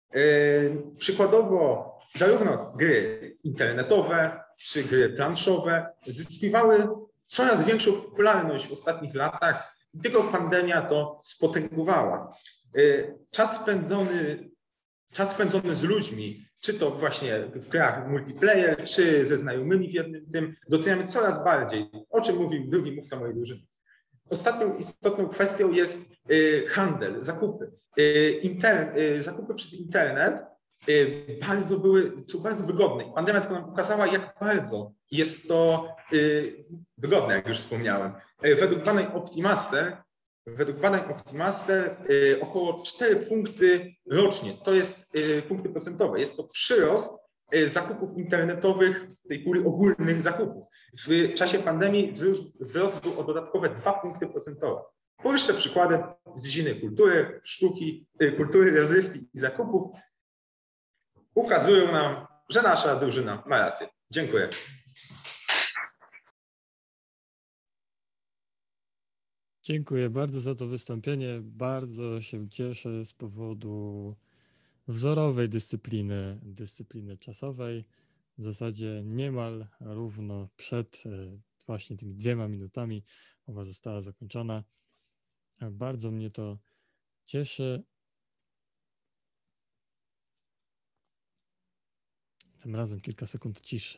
Przykładowo zarówno gry internetowe czy gry planszowe zyskiwały coraz większą popularność w ostatnich latach i tylko pandemia to spotęgowała. Czas spędzony, czas spędzony z ludźmi, czy to właśnie w grach multiplayer, czy ze znajomymi w jednym tym, doceniamy coraz bardziej, o czym mówił drugi mówca mojej drużyny. Ostatnią istotną kwestią jest y, handel, zakupy. Y, inter, y, zakupy przez internet y, bardzo były, są bardzo wygodne. Pandemia tylko nam pokazała, jak bardzo jest to y, wygodne, jak już wspomniałem. Y, według badań Optimaster, według badań Optimaster y, około cztery punkty rocznie, to jest y, punkty procentowe, jest to przyrost zakupów internetowych w tej puli ogólnych zakupów. W czasie pandemii wzrost był o dodatkowe dwa punkty procentowe. Powyższe przykłady z dziedziny kultury, sztuki, kultury, rozrywki i zakupów ukazują nam, że nasza drużyna ma rację. Dziękuję. Dziękuję bardzo za to wystąpienie. Bardzo się cieszę z powodu wzorowej dyscypliny, dyscypliny czasowej. W zasadzie niemal równo przed e, właśnie tymi dwiema minutami mowa została zakończona. Bardzo mnie to cieszy. Tym razem kilka sekund ciszy.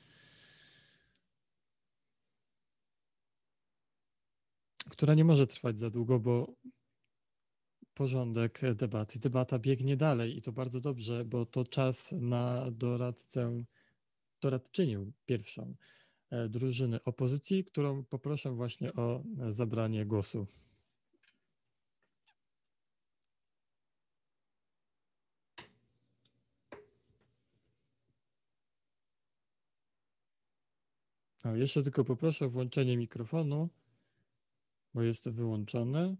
Która nie może trwać za długo, bo porządek debaty. Debata biegnie dalej i to bardzo dobrze, bo to czas na doradcę, doradczynię pierwszą e, drużyny opozycji, którą poproszę właśnie o zabranie głosu. A jeszcze tylko poproszę o włączenie mikrofonu, bo jest wyłączony.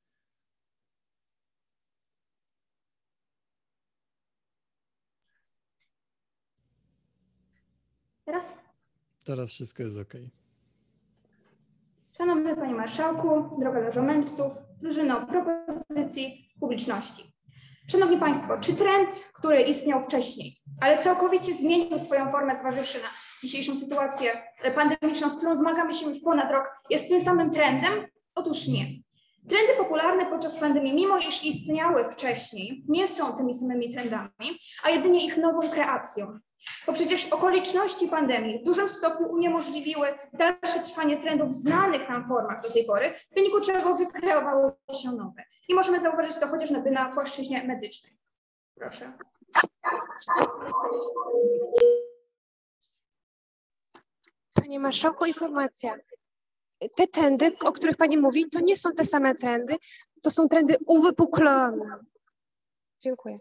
Teraz? Teraz wszystko jest ok. Szanowny Panie Marszałku, droga lożo mędrców, drużyno propozycji publiczności. Szanowni Państwo, czy trend, który istniał wcześniej, ale całkowicie zmienił swoją formę, zważywszy na dzisiejszą sytuację pandemiczną, z którą zmagamy się już ponad rok, jest tym samym trendem? Otóż nie. Trendy popularne podczas pandemii, mimo iż istniały wcześniej, nie są tymi samymi trendami, a jedynie ich nową kreacją. Bo przecież okoliczności pandemii w dużym stopniu uniemożliwiły dalsze trwanie trendów w znanych nam formach do tej pory, w wyniku czego wykreowały się nowe. I możemy zauważyć to chociażby na płaszczyźnie medycznej. Proszę. Panie Marszałku, informacja. Te trendy, o których Pani mówi, to nie są te same trendy, to są trendy uwypuklone. Dziękuję.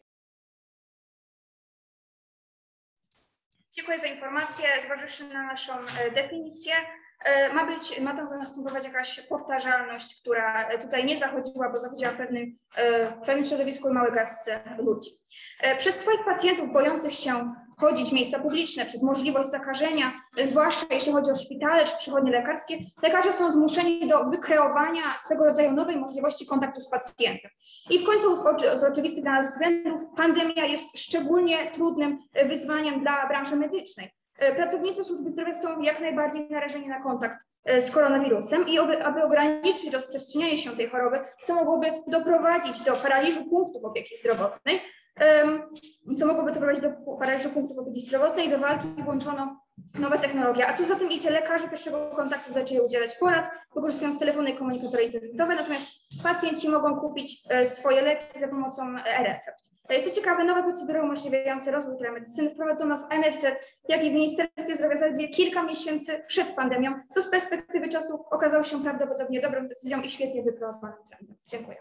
Dziękuję za informację. Zważywszy na naszą definicję, ma być, ma tam następować jakaś powtarzalność, która tutaj nie zachodziła, bo zachodziła w pewnym, w pewnym środowisku i mały gaz ludzi. Przez swoich pacjentów bojących się chodzić w miejsca publiczne, przez możliwość zakażenia, zwłaszcza jeśli chodzi o szpitale czy przychodnie lekarskie, lekarze są zmuszeni do wykreowania swego rodzaju nowej możliwości kontaktu z pacjentem. I w końcu z oczywistych dla nas względów pandemia jest szczególnie trudnym wyzwaniem dla branży medycznej. Pracownicy służby zdrowia są jak najbardziej narażeni na kontakt z koronawirusem i aby, aby ograniczyć rozprzestrzenianie się tej choroby, co mogłoby doprowadzić do paraliżu punktów opieki zdrowotnej, co mogłoby doprowadzić do paraliżu punktów opieki zdrowotnej, do walki włączono nowe technologie. A co za tym idzie, lekarze pierwszego kontaktu zaczęli udzielać porad, wykorzystując telefony i komunikatory internetowe, natomiast pacjenci mogą kupić swoje leki za pomocą e-recept. Co ciekawe, nowe procedury umożliwiające rozwój telemedycyny wprowadzono w N F Z, jak i w Ministerstwie Zdrowia zaledwie kilka miesięcy przed pandemią, co z perspektywy czasu okazało się prawdopodobnie dobrą decyzją i świetnie wyprowadzonym trendem. Dziękuję.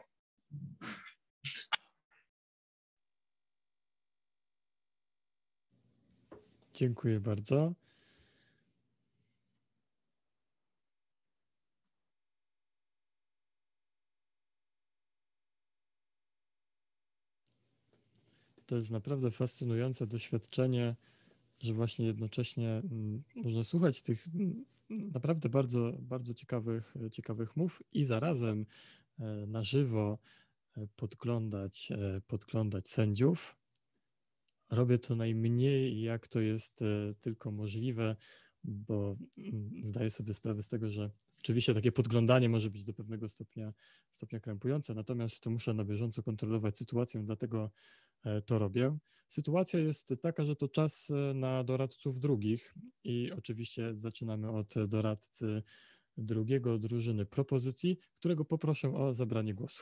Dziękuję bardzo. To jest naprawdę fascynujące doświadczenie, że właśnie jednocześnie można słuchać tych naprawdę bardzo, bardzo ciekawych, ciekawych mów i zarazem na żywo podglądać, podglądać sędziów. Robię to najmniej, jak to jest tylko możliwe, bo zdaję sobie sprawę z tego, że oczywiście takie podglądanie może być do pewnego stopnia, stopnia krępujące, natomiast to muszę na bieżąco kontrolować sytuację, dlatego to robię. Sytuacja jest taka, że to czas na doradców drugich i oczywiście zaczynamy od doradcy drugiego drużyny propozycji, którego poproszę o zabranie głosu.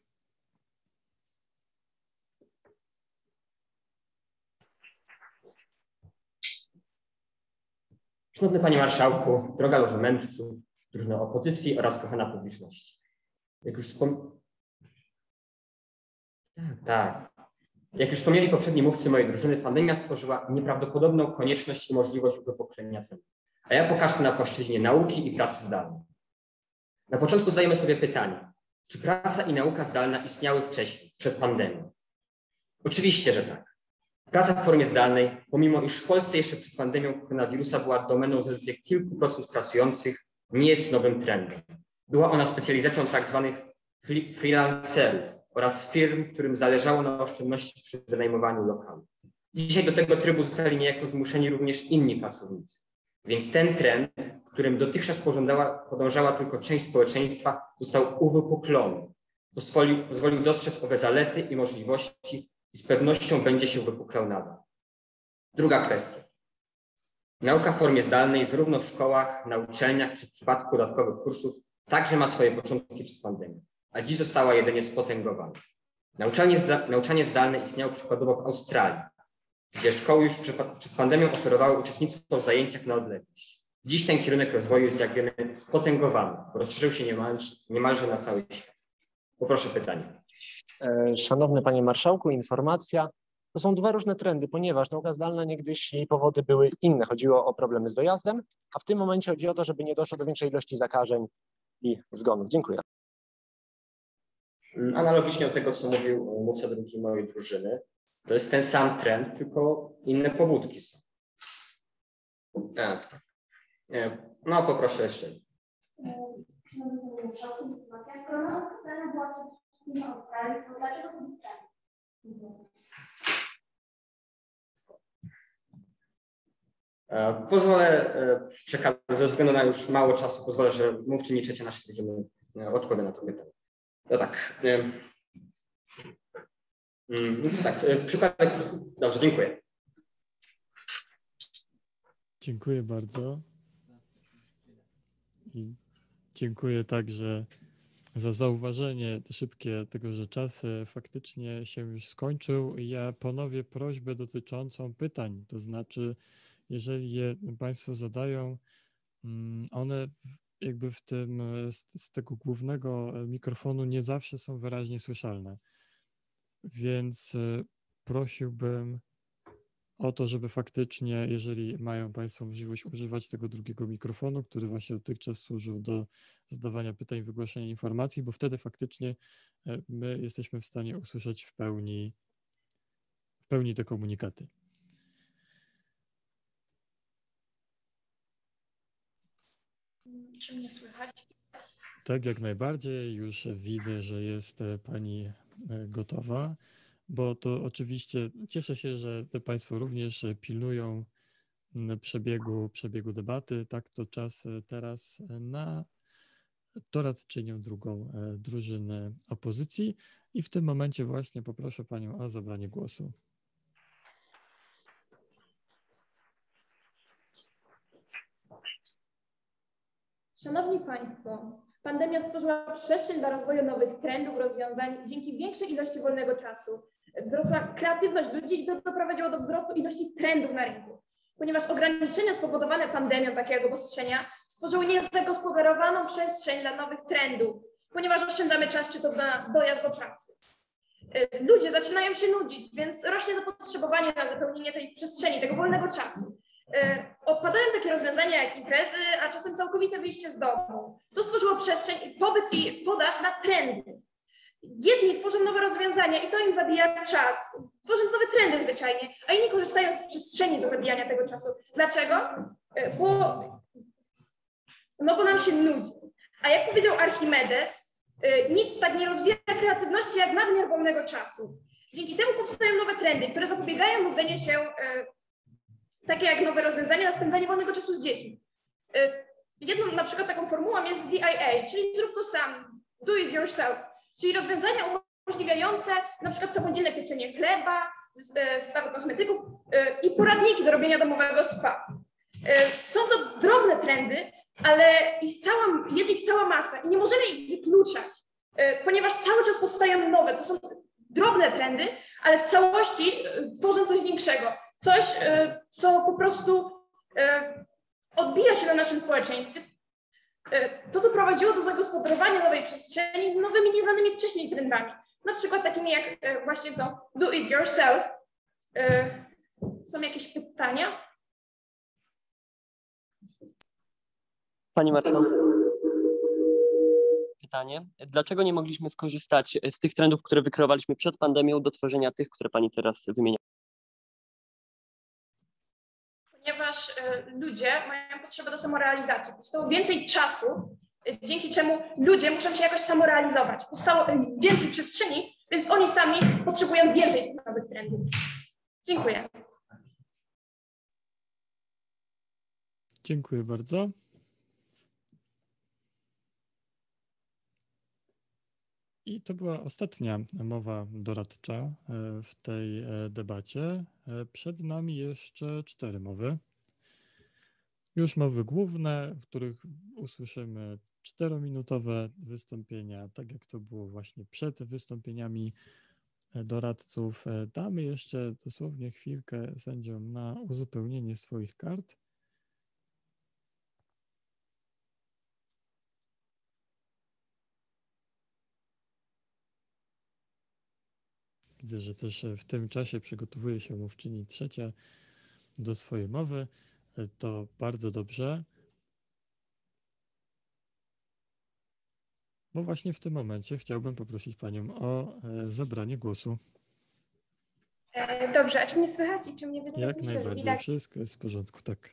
Szanowny Panie Marszałku, droga lożo mędrców, drużyna opozycji oraz kochana publiczność. Jak już wspom... Tak, tak. Jak już wspomnieli poprzedni mówcy mojej drużyny, pandemia stworzyła nieprawdopodobną konieczność i możliwość uwypuklenia trendu. A ja pokażę to na płaszczyźnie nauki i pracy zdalnej. Na początku zadajemy sobie pytanie, czy praca i nauka zdalna istniały wcześniej, przed pandemią? Oczywiście, że tak. Praca w formie zdalnej, pomimo iż w Polsce jeszcze przed pandemią koronawirusa była domeną zaledwie kilku procent pracujących, nie jest nowym trendem. Była ona specjalizacją tak zwanych freelancerów oraz firm, którym zależało na oszczędności przy wynajmowaniu lokalu. Dzisiaj do tego trybu zostali niejako zmuszeni również inni pracownicy. Więc ten trend, którym dotychczas podążała tylko część społeczeństwa, został uwypuklony. Pozwolił, pozwolił dostrzec owe zalety i możliwości i z pewnością będzie się wypuklał nadal. Druga kwestia. Nauka w formie zdalnej zarówno w szkołach, na uczelniach czy w przypadku dodatkowych kursów także ma swoje początki przed pandemią, a dziś została jedynie spotęgowana. Nauczanie, zda, nauczanie zdalne istniało przykładowo w Australii, gdzie szkoły już przed pandemią oferowały uczestnictwo w zajęciach na odległość. Dziś ten kierunek rozwoju jest, jak wiemy, spotęgowany, bo rozszerzył się niemalże, niemalże na cały świat. Poproszę pytanie. Szanowny Panie Marszałku, informacja. To są dwa różne trendy, ponieważ nauka zdalna niegdyś jej powody były inne. Chodziło o problemy z dojazdem, a w tym momencie chodzi o to, żeby nie doszło do większej ilości zakażeń i zgonów. Dziękuję. Analogicznie do tego, co mówił mówca drugi mojej drużyny, to jest ten sam trend, tylko inne pobudki są. E, tak. E, no poproszę jeszcze. E, Pozwolę e, przekazać, ze względu na już mało czasu, pozwolę, że mówczyni trzecia naszej drużyny e, odpowie na to pytanie. No tak. E, mm, no to tak, e, przypadek. Dobrze, dziękuję. Dziękuję bardzo. I dziękuję także za zauważenie szybkie tego, że czas faktycznie się już skończył. Ja ponowię prośbę dotyczącą pytań, to znaczy, jeżeli je Państwo zadają, one jakby w tym, z, z tego głównego mikrofonu nie zawsze są wyraźnie słyszalne, więc prosiłbym o to, żeby faktycznie, jeżeli mają Państwo możliwość używać tego drugiego mikrofonu, który właśnie dotychczas służył do zadawania pytań i wygłaszania informacji, bo wtedy faktycznie my jesteśmy w stanie usłyszeć w pełni, w pełni te komunikaty. Czy mnie słychać? Tak, jak najbardziej. Już widzę, że jest Pani gotowa. Bo to oczywiście cieszę się, że te Państwo również pilnują przebiegu, przebiegu debaty. Tak, to czas teraz na doradczynią drugą drużynę opozycji i w tym momencie właśnie poproszę Panią o zabranie głosu. Szanowni Państwo, pandemia stworzyła przestrzeń dla rozwoju nowych trendów, rozwiązań. Dzięki większej ilości wolnego czasu wzrosła kreatywność ludzi i to doprowadziło do wzrostu ilości trendów na rynku. Ponieważ ograniczenia spowodowane pandemią takiego obostrzenia stworzyły niezagospodarowaną przestrzeń dla nowych trendów, ponieważ oszczędzamy czas czy to na dojazd do pracy. Ludzie zaczynają się nudzić, więc rośnie zapotrzebowanie na zapełnienie tej przestrzeni, tego wolnego czasu. Odpadają takie rozwiązania jak imprezy, a czasem całkowite wyjście z domu. To stworzyło przestrzeń, pobyt i podaż na trendy. Jedni tworzą nowe rozwiązania i to im zabija czas, tworząc nowe trendy zwyczajnie, a inni korzystają z przestrzeni do zabijania tego czasu. Dlaczego? Bo, no bo nam się nudzi. A jak powiedział Archimedes, nic tak nie rozwija kreatywności jak nadmiar wolnego czasu. Dzięki temu powstają nowe trendy, które zapobiegają nudzeniu się, takie jak nowe rozwiązania na spędzanie wolnego czasu z dziećmi. Jedną na przykład taką formułą jest D I A, czyli zrób to sam, do it yourself, czyli rozwiązania umożliwiające na przykład samodzielne pieczenie chleba, zestawy kosmetyków i poradniki do robienia domowego spa. Są to drobne trendy, ale ich cała, jest ich cała masa i nie możemy ich wykluczać, ponieważ cały czas powstają nowe. To są drobne trendy, ale w całości tworzą coś większego. Coś, co po prostu odbija się na naszym społeczeństwie. To doprowadziło do zagospodarowania nowej przestrzeni nowymi, nieznanymi wcześniej trendami. Na przykład takimi jak właśnie to do it yourself. Są jakieś pytania? Pani Marta. Pytanie. Dlaczego nie mogliśmy skorzystać z tych trendów, które wykreowaliśmy przed pandemią do tworzenia tych, które Pani teraz wymienia? Ponieważ ludzie mają potrzebę do samorealizacji. Powstało więcej czasu, dzięki czemu ludzie muszą się jakoś samorealizować. Powstało więcej przestrzeni, więc oni sami potrzebują więcej nowych trendów. Dziękuję. Dziękuję bardzo. I to była ostatnia mowa doradcza w tej debacie. Przed nami jeszcze cztery mowy. Już mowy główne, w których usłyszymy czterominutowe wystąpienia, tak jak to było właśnie przed wystąpieniami doradców. Damy jeszcze dosłownie chwilkę sędziom na uzupełnienie swoich kart. Widzę, że też w tym czasie przygotowuje się mówczyni trzecia do swojej mowy. To bardzo dobrze. Bo właśnie w tym momencie chciałbym poprosić Panią o zabranie głosu. Dobrze, a czy mnie słychać i czy mnie widać? Jak najbardziej, widać? Wszystko jest w porządku, tak.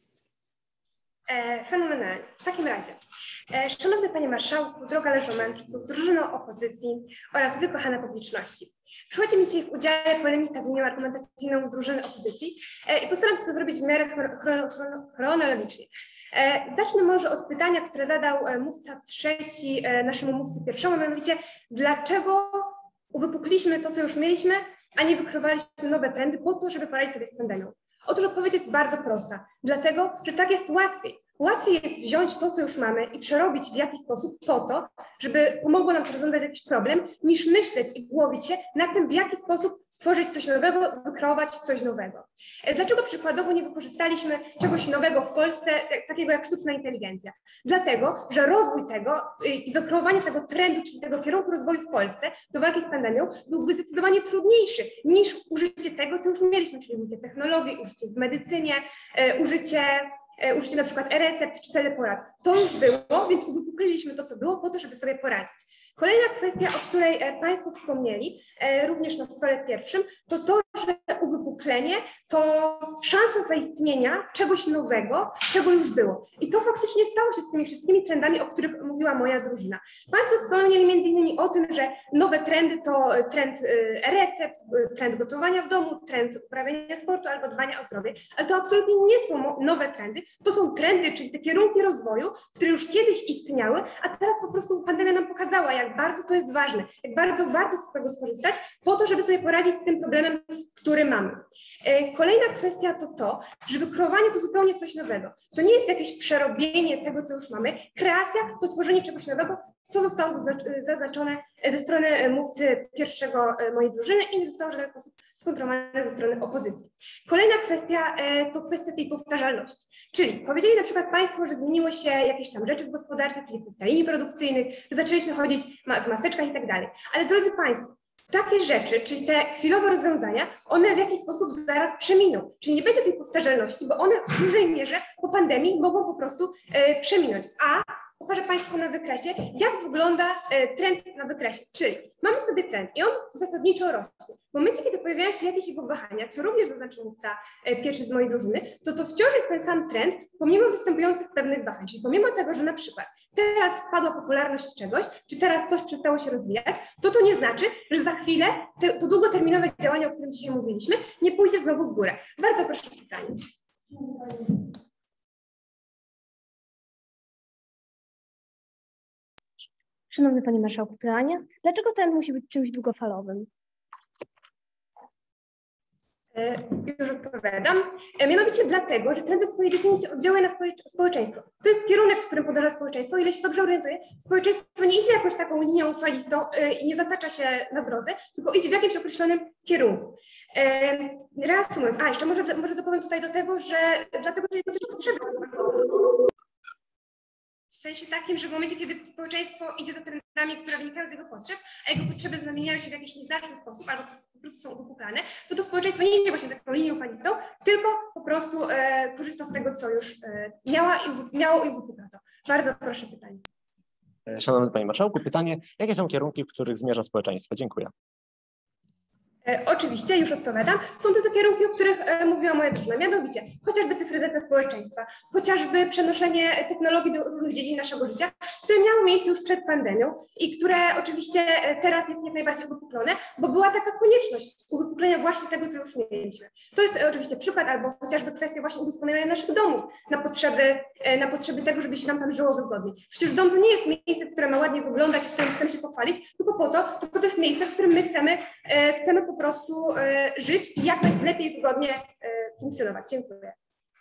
E, fenomenalnie. W takim razie, e, szanowny Panie Marszałku, droga leżomędrców, drużyno opozycji oraz wykochane publiczności. Przychodzi mi dzisiaj w udziale polemika z linią argumentacyjną drużyny opozycji e, i postaram się to zrobić w miarę chron chron chronologicznie. E, zacznę może od pytania, które zadał e, mówca trzeci e, naszemu mówcy pierwszemu, mianowicie dlaczego uwypukliliśmy to, co już mieliśmy, a nie wykrywaliśmy nowe trendy po to, żeby poradzić sobie z pandemią. Otóż odpowiedź jest bardzo prosta, dlatego, że tak jest łatwiej. Łatwiej jest wziąć to, co już mamy i przerobić w jakiś sposób po to, żeby pomogło nam to rozwiązać jakiś problem, niż myśleć i głowić się nad tym, w jaki sposób stworzyć coś nowego, wykreować coś nowego. Dlaczego przykładowo nie wykorzystaliśmy czegoś nowego w Polsce, takiego jak sztuczna inteligencja? Dlatego, że rozwój tego i wykreowanie tego trendu, czyli tego kierunku rozwoju w Polsce do walki z pandemią byłby zdecydowanie trudniejszy niż użycie tego, co już mieliśmy, czyli użycie technologii, użycie w medycynie, użycie użycie na przykład e-recept czy teleporad. To już było, więc uwypukliliśmy to, co było, po to, żeby sobie poradzić. Kolejna kwestia, o której Państwo wspomnieli, również na stole pierwszym, to to, że uwypuklenie to szansa zaistnienia czegoś nowego, czego już było. I to faktycznie stało się z tymi wszystkimi trendami, o których mówiła moja drużyna. Państwo wspomnieli między innymi o tym, że nowe trendy to trend e-recept, trend gotowania w domu, trend uprawiania sportu albo dbania o zdrowie, ale to absolutnie nie są nowe trendy, to są trendy, czyli te kierunki rozwoju, które już kiedyś istniały, a teraz po prostu pandemia nam pokazała, jak bardzo to jest ważne, jak bardzo warto z tego skorzystać po to, żeby sobie poradzić z tym problemem, który mamy. Kolejna kwestia to to, że wykreowanie to zupełnie coś nowego. To nie jest jakieś przerobienie tego, co już mamy. Kreacja to tworzenie czegoś nowego, co zostało zaznaczone ze strony mówcy pierwszego mojej drużyny i nie zostało w żaden sposób skontrolowane ze strony opozycji. Kolejna kwestia to kwestia tej powtarzalności. Czyli powiedzieli na przykład Państwo, że zmieniły się jakieś tam rzeczy w gospodarce, czyli kwestia linii produkcyjnych, że zaczęliśmy chodzić w maseczkach i tak dalej. Ale drodzy Państwo, takie rzeczy, czyli te chwilowe rozwiązania, one w jakiś sposób zaraz przeminą. Czyli nie będzie tej powtarzalności, bo one w dużej mierze po pandemii mogą po prostu e, przeminąć. A pokażę Państwu na wykresie, jak wygląda e, trend na wykresie. Czyli mamy sobie trend i on zasadniczo rośnie. W momencie, kiedy pojawiają się jakieś jego wahania, co również zaznaczył mówca e, pierwszy z mojej drużyny, to to wciąż jest ten sam trend, pomimo występujących pewnych wahań. Czyli pomimo tego, że na przykład teraz spadła popularność czegoś, czy teraz coś przestało się rozwijać, to to nie znaczy, że za chwilę te, to długoterminowe działanie, o którym dzisiaj mówiliśmy, nie pójdzie znowu w górę. Bardzo proszę o pytanie. Szanowny Panie Marszałku, pytanie. Dlaczego trend musi być czymś długofalowym? Już odpowiadam. Mianowicie dlatego, że trend ze swojej definicji oddziałuje na społeczeństwo. To jest kierunek, w którym podąża społeczeństwo. Ile się dobrze orientuję, społeczeństwo nie idzie jakąś taką linią falistą i nie zatacza się na drodze, tylko idzie w jakimś określonym kierunku. Reasumując, a jeszcze może, może dopowiem tutaj do tego, że dlatego, że nie dotyczy potrzeby. W sensie takim, że w momencie, kiedy społeczeństwo idzie za trendami, które wynikają z jego potrzeb, a jego potrzeby zamieniają się w jakiś nieznaczny sposób albo po prostu są uwypuklane, to to społeczeństwo nie idzie właśnie taką linią falistą, tylko po prostu e, korzysta z tego, co już e, miała i, miało i uwypukla to. Bardzo proszę pytanie. Szanowny Panie Marszałku, pytanie, jakie są kierunki, w których zmierza społeczeństwo? Dziękuję. E, oczywiście, już odpowiadam. Są to te kierunki, o których e, mówiła moja drużyna, mianowicie chociażby cyfryzacja społeczeństwa, chociażby przenoszenie technologii do różnych dziedzin naszego życia, które miało miejsce już przed pandemią i które oczywiście teraz jest jak najbardziej uwypuklone, bo była taka konieczność uwypuklenia właśnie tego, co już mieliśmy. To jest e, oczywiście przykład, albo chociażby kwestia właśnie udoskonalenia naszych domów na potrzeby, e, na potrzeby tego, żeby się nam tam żyło wygodniej. Przecież dom to nie jest miejsce, które ma ładnie wyglądać, w którym chcemy się pochwalić, tylko po to, tylko to jest miejsce, w którym my chcemy, e, chcemy po prostu e, żyć i jak najlepiej wygodnie e, funkcjonować. Dziękuję.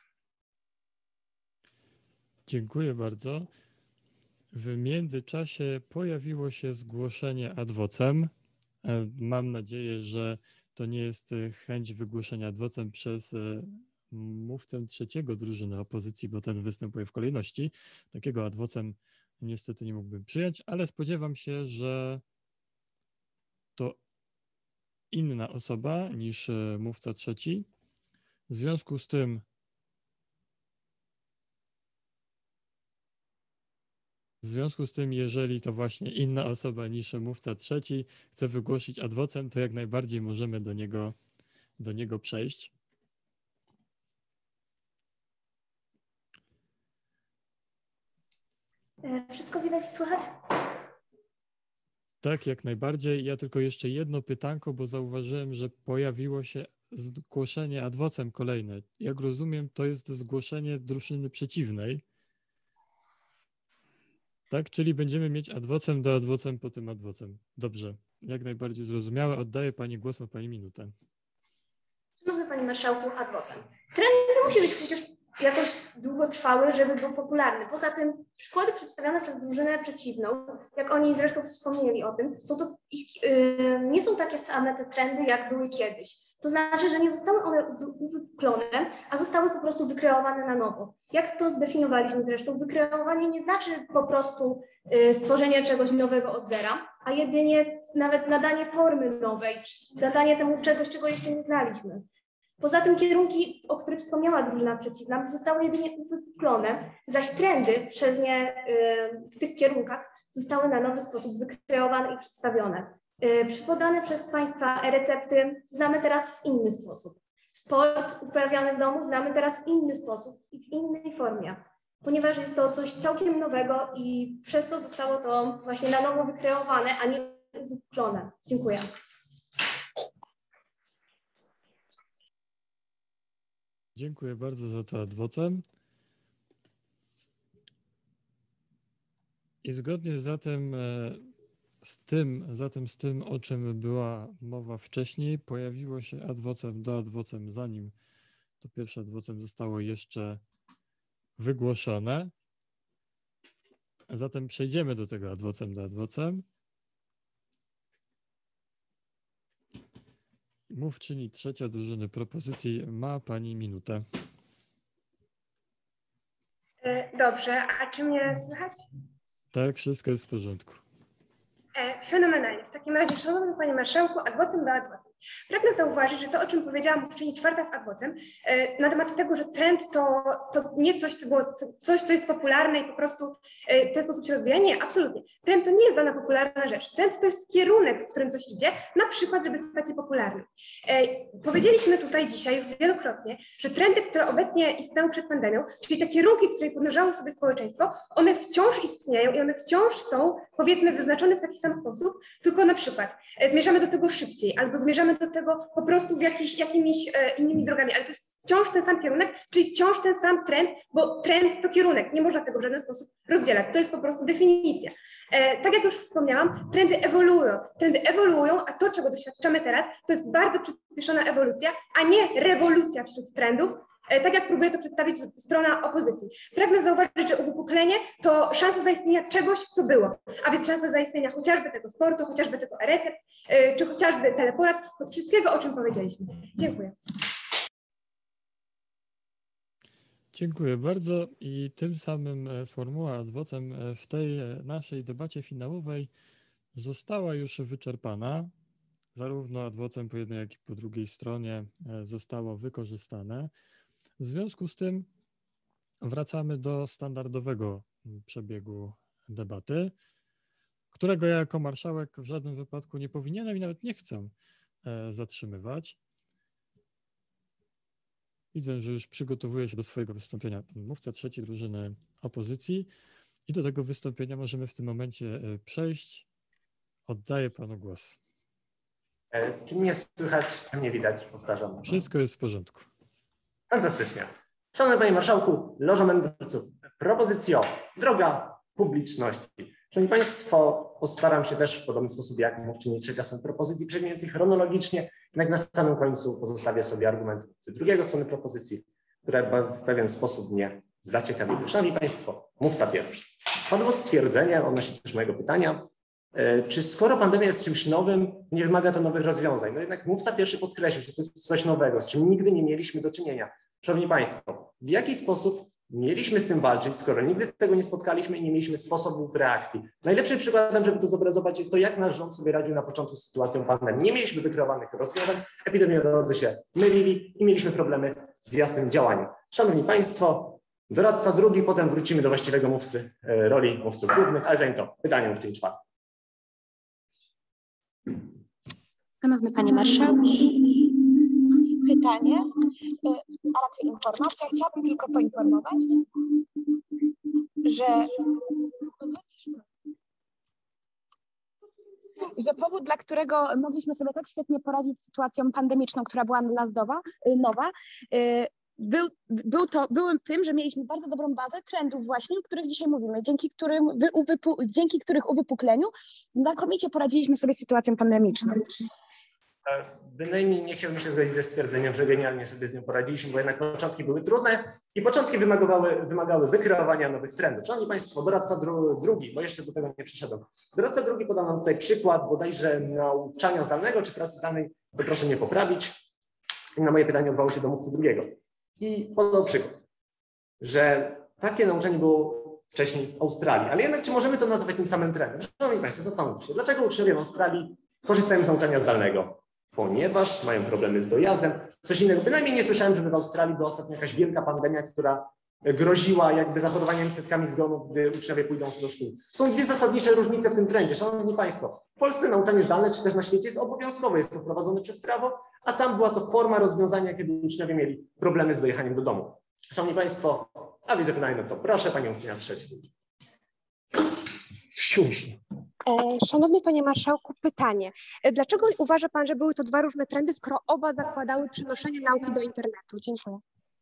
Dziękuję bardzo. W międzyczasie pojawiło się zgłoszenie ad vocem. Mam nadzieję, że to nie jest chęć wygłoszenia ad vocem przez mówcę trzeciego drużyny opozycji, bo ten występuje w kolejności. Takiego ad vocem niestety nie mógłbym przyjąć, ale spodziewam się, że to inna osoba niż mówca trzeci. W związku z tym W związku z tym, jeżeli to właśnie inna osoba niż mówca trzeci chce wygłosić ad vocem, to jak najbardziej możemy do niego, do niego przejść. Wszystko widać i słychać? Tak, jak najbardziej. Ja tylko jeszcze jedno pytanko, bo zauważyłem, że pojawiło się zgłoszenie ad vocem kolejne. Jak rozumiem, to jest zgłoszenie drużyny przeciwnej. Tak, czyli będziemy mieć ad vocem do ad vocem po tym ad vocem. Dobrze, jak najbardziej zrozumiałe. Oddaję Pani głos, ma Pani minutę. Szanowny Panie Marszałku, ad vocem. Trend nie musi być przecież jakoś długotrwały, żeby był popularny. Poza tym przykłady przedstawione przez drużynę przeciwną, jak oni zresztą wspomnieli o tym, są to ich, yy, nie są takie same te trendy, jak były kiedyś. To znaczy, że nie zostały one uwypuklone, a zostały po prostu wykreowane na nowo. Jak to zdefiniowaliśmy zresztą, wykreowanie nie znaczy po prostu y, stworzenie czegoś nowego od zera, a jedynie nawet nadanie formy nowej, nadanie temu czegoś, czego jeszcze nie znaliśmy. Poza tym kierunki, o których wspomniała drużyna przeciwna, zostały jedynie uwypuklone, zaś trendy przez nie y, w tych kierunkach zostały na nowy sposób wykreowane i przedstawione. Podane przez Państwa e-recepty znamy teraz w inny sposób. Sport uprawiany w domu znamy teraz w inny sposób i w innej formie, ponieważ jest to coś całkiem nowego i przez to zostało to właśnie na nowo wykreowane, a nie uwypuklone. Dziękuję. Dziękuję bardzo za to ad vocem. I zgodnie zatem z tym, zatem z tym, o czym była mowa wcześniej, pojawiło się ad vocem do ad vocem, zanim to pierwsze ad vocem zostało jeszcze wygłoszone. Zatem przejdziemy do tego ad vocem do ad vocem. Mówczyni trzecia drużyny propozycji, ma Pani minutę. Dobrze, a czy mnie słychać? Tak, wszystko jest w porządku. E, fenomenalnie. W takim razie, szanowny Panie Marszałku, ad vocem do ad vocem. Pragnę zauważyć, że to, o czym powiedziałam mówczyni czwarta w ad vocem, e, na temat tego, że trend to, to nie coś, co było, to coś, co jest popularne i po prostu e, w ten sposób się rozwija. Nie, absolutnie. Trend to nie jest dana popularna rzecz. Trend to jest kierunek, w którym coś idzie, na przykład, żeby stać się popularnym. E, powiedzieliśmy tutaj dzisiaj już wielokrotnie, że trendy, które obecnie istnieją przed pandemią, czyli te kierunki, które podążało sobie społeczeństwo, one wciąż istnieją i one wciąż są, powiedzmy, wyznaczone w taki sam sposób, tylko na przykład e, zmierzamy do tego szybciej, albo zmierzamy do tego po prostu w jakiś, jakimiś e, innymi drogami, ale to jest wciąż ten sam kierunek, czyli wciąż ten sam trend, bo trend to kierunek, nie można tego w żaden sposób rozdzielać, to jest po prostu definicja. E, tak jak już wspomniałam, trendy ewoluują, trendy ewoluują, a to, czego doświadczamy teraz, to jest bardzo przyspieszona ewolucja, a nie rewolucja wśród trendów, tak jak próbuje to przedstawić strona opozycji. Pragnę zauważyć, że uwypuklenie to szansa zaistnienia czegoś, co było, a więc szansa zaistnienia chociażby tego sportu, chociażby tego e-recept, czy chociażby teleporad, od wszystkiego, o czym powiedzieliśmy. Dziękuję. Dziękuję bardzo i tym samym formuła ad vocem w tej naszej debacie finałowej została już wyczerpana. Zarówno ad vocem po jednej, jak i po drugiej stronie zostało wykorzystane. W związku z tym wracamy do standardowego przebiegu debaty, którego ja jako marszałek w żadnym wypadku nie powinienem i nawet nie chcę zatrzymywać. Widzę, że już przygotowuje się do swojego wystąpienia mówca trzeciej drużyny opozycji i do tego wystąpienia możemy w tym momencie przejść. Oddaję Panu głos. E, czy mnie słychać, czy mnie widać? Powtarzam. Wszystko jest w porządku. Fantastycznie. Szanowny Panie Marszałku, Loża Mędrców, propozycjo, droga publiczności. Szanowni Państwo, postaram się też w podobny sposób jak mówczyni trzecia strony propozycji przejść mniej więcej chronologicznie, jednak na samym końcu pozostawię sobie argument drugiego strony propozycji, które w pewien sposób mnie zaciekawiły. Szanowni Państwo, mówca pierwszy. Padło stwierdzenie, odnośnie też mojego pytania, czy skoro pandemia jest czymś nowym, nie wymaga to nowych rozwiązań? No jednak mówca pierwszy podkreślił, że to jest coś nowego, z czym nigdy nie mieliśmy do czynienia. Szanowni Państwo, w jaki sposób mieliśmy z tym walczyć, skoro nigdy tego nie spotkaliśmy i nie mieliśmy sposobów reakcji. Najlepszym przykładem, żeby to zobrazować, jest to, jak nasz rząd sobie radził na początku z sytuacją pandemii. Nie mieliśmy wykreowanych rozwiązań, epidemiolodzy się mylili i mieliśmy problemy z jasnym działaniem. Szanowni Państwo, doradca drugi, potem wrócimy do właściwego mówcy, roli mówców głównych, ale zanim to pytanie mówczyni czwartej. Szanowny Panie Marszałku, pytanie, a raczej informacja. Chciałabym tylko poinformować, że, że powód, dla którego mogliśmy sobie tak świetnie poradzić z sytuacją pandemiczną, która była dla nas nowa, nowa był, był to, byłem tym, że mieliśmy bardzo dobrą bazę trendów właśnie, o których dzisiaj mówimy, dzięki, którym wy, uwypu, dzięki których uwypukleniu znakomicie poradziliśmy sobie z sytuacją pandemiczną. Bynajmniej nie chciałbym się zgodzić ze stwierdzeniem, że genialnie sobie z nią poradziliśmy, bo jednak początki były trudne i początki wymagały, wymagały wykreowania nowych trendów. Szanowni Państwo, doradca dru, drugi, bo jeszcze do tego nie przyszedłem. Doradca drugi podał nam tutaj przykład bodajże nauczania zdalnego czy pracy zdalnej, to proszę mnie poprawić. I na moje pytanie odwołał się do mówcy drugiego. I podał przykład, że takie nauczanie było wcześniej w Australii, ale jednak czy możemy to nazwać tym samym trendem? Szanowni Państwo, zastanówcie się, dlaczego uczniowie w Australii korzystają z nauczania zdalnego? Ponieważ mają problemy z dojazdem, coś innego. Bynajmniej nie słyszałem, żeby w Australii była ostatnio jakaś wielka pandemia, która groziła jakby zachodowaniem setkami zgonów, gdy uczniowie pójdą do szkół. Są dwie zasadnicze różnice w tym trendzie. Szanowni Państwo, w Polsce nauczanie zdalne, czy też na świecie jest obowiązkowe, jest to wprowadzone przez prawo, a tam była to forma rozwiązania, kiedy uczniowie mieli problemy z dojechaniem do domu. Szanowni Państwo, a widzę pytanie, no to proszę Panią Mówczynię trzecią. Szanowny Panie Marszałku, pytanie. Dlaczego uważa Pan, że były to dwa różne trendy, skoro oba zakładały przenoszenie nauki do internetu? Dziękuję.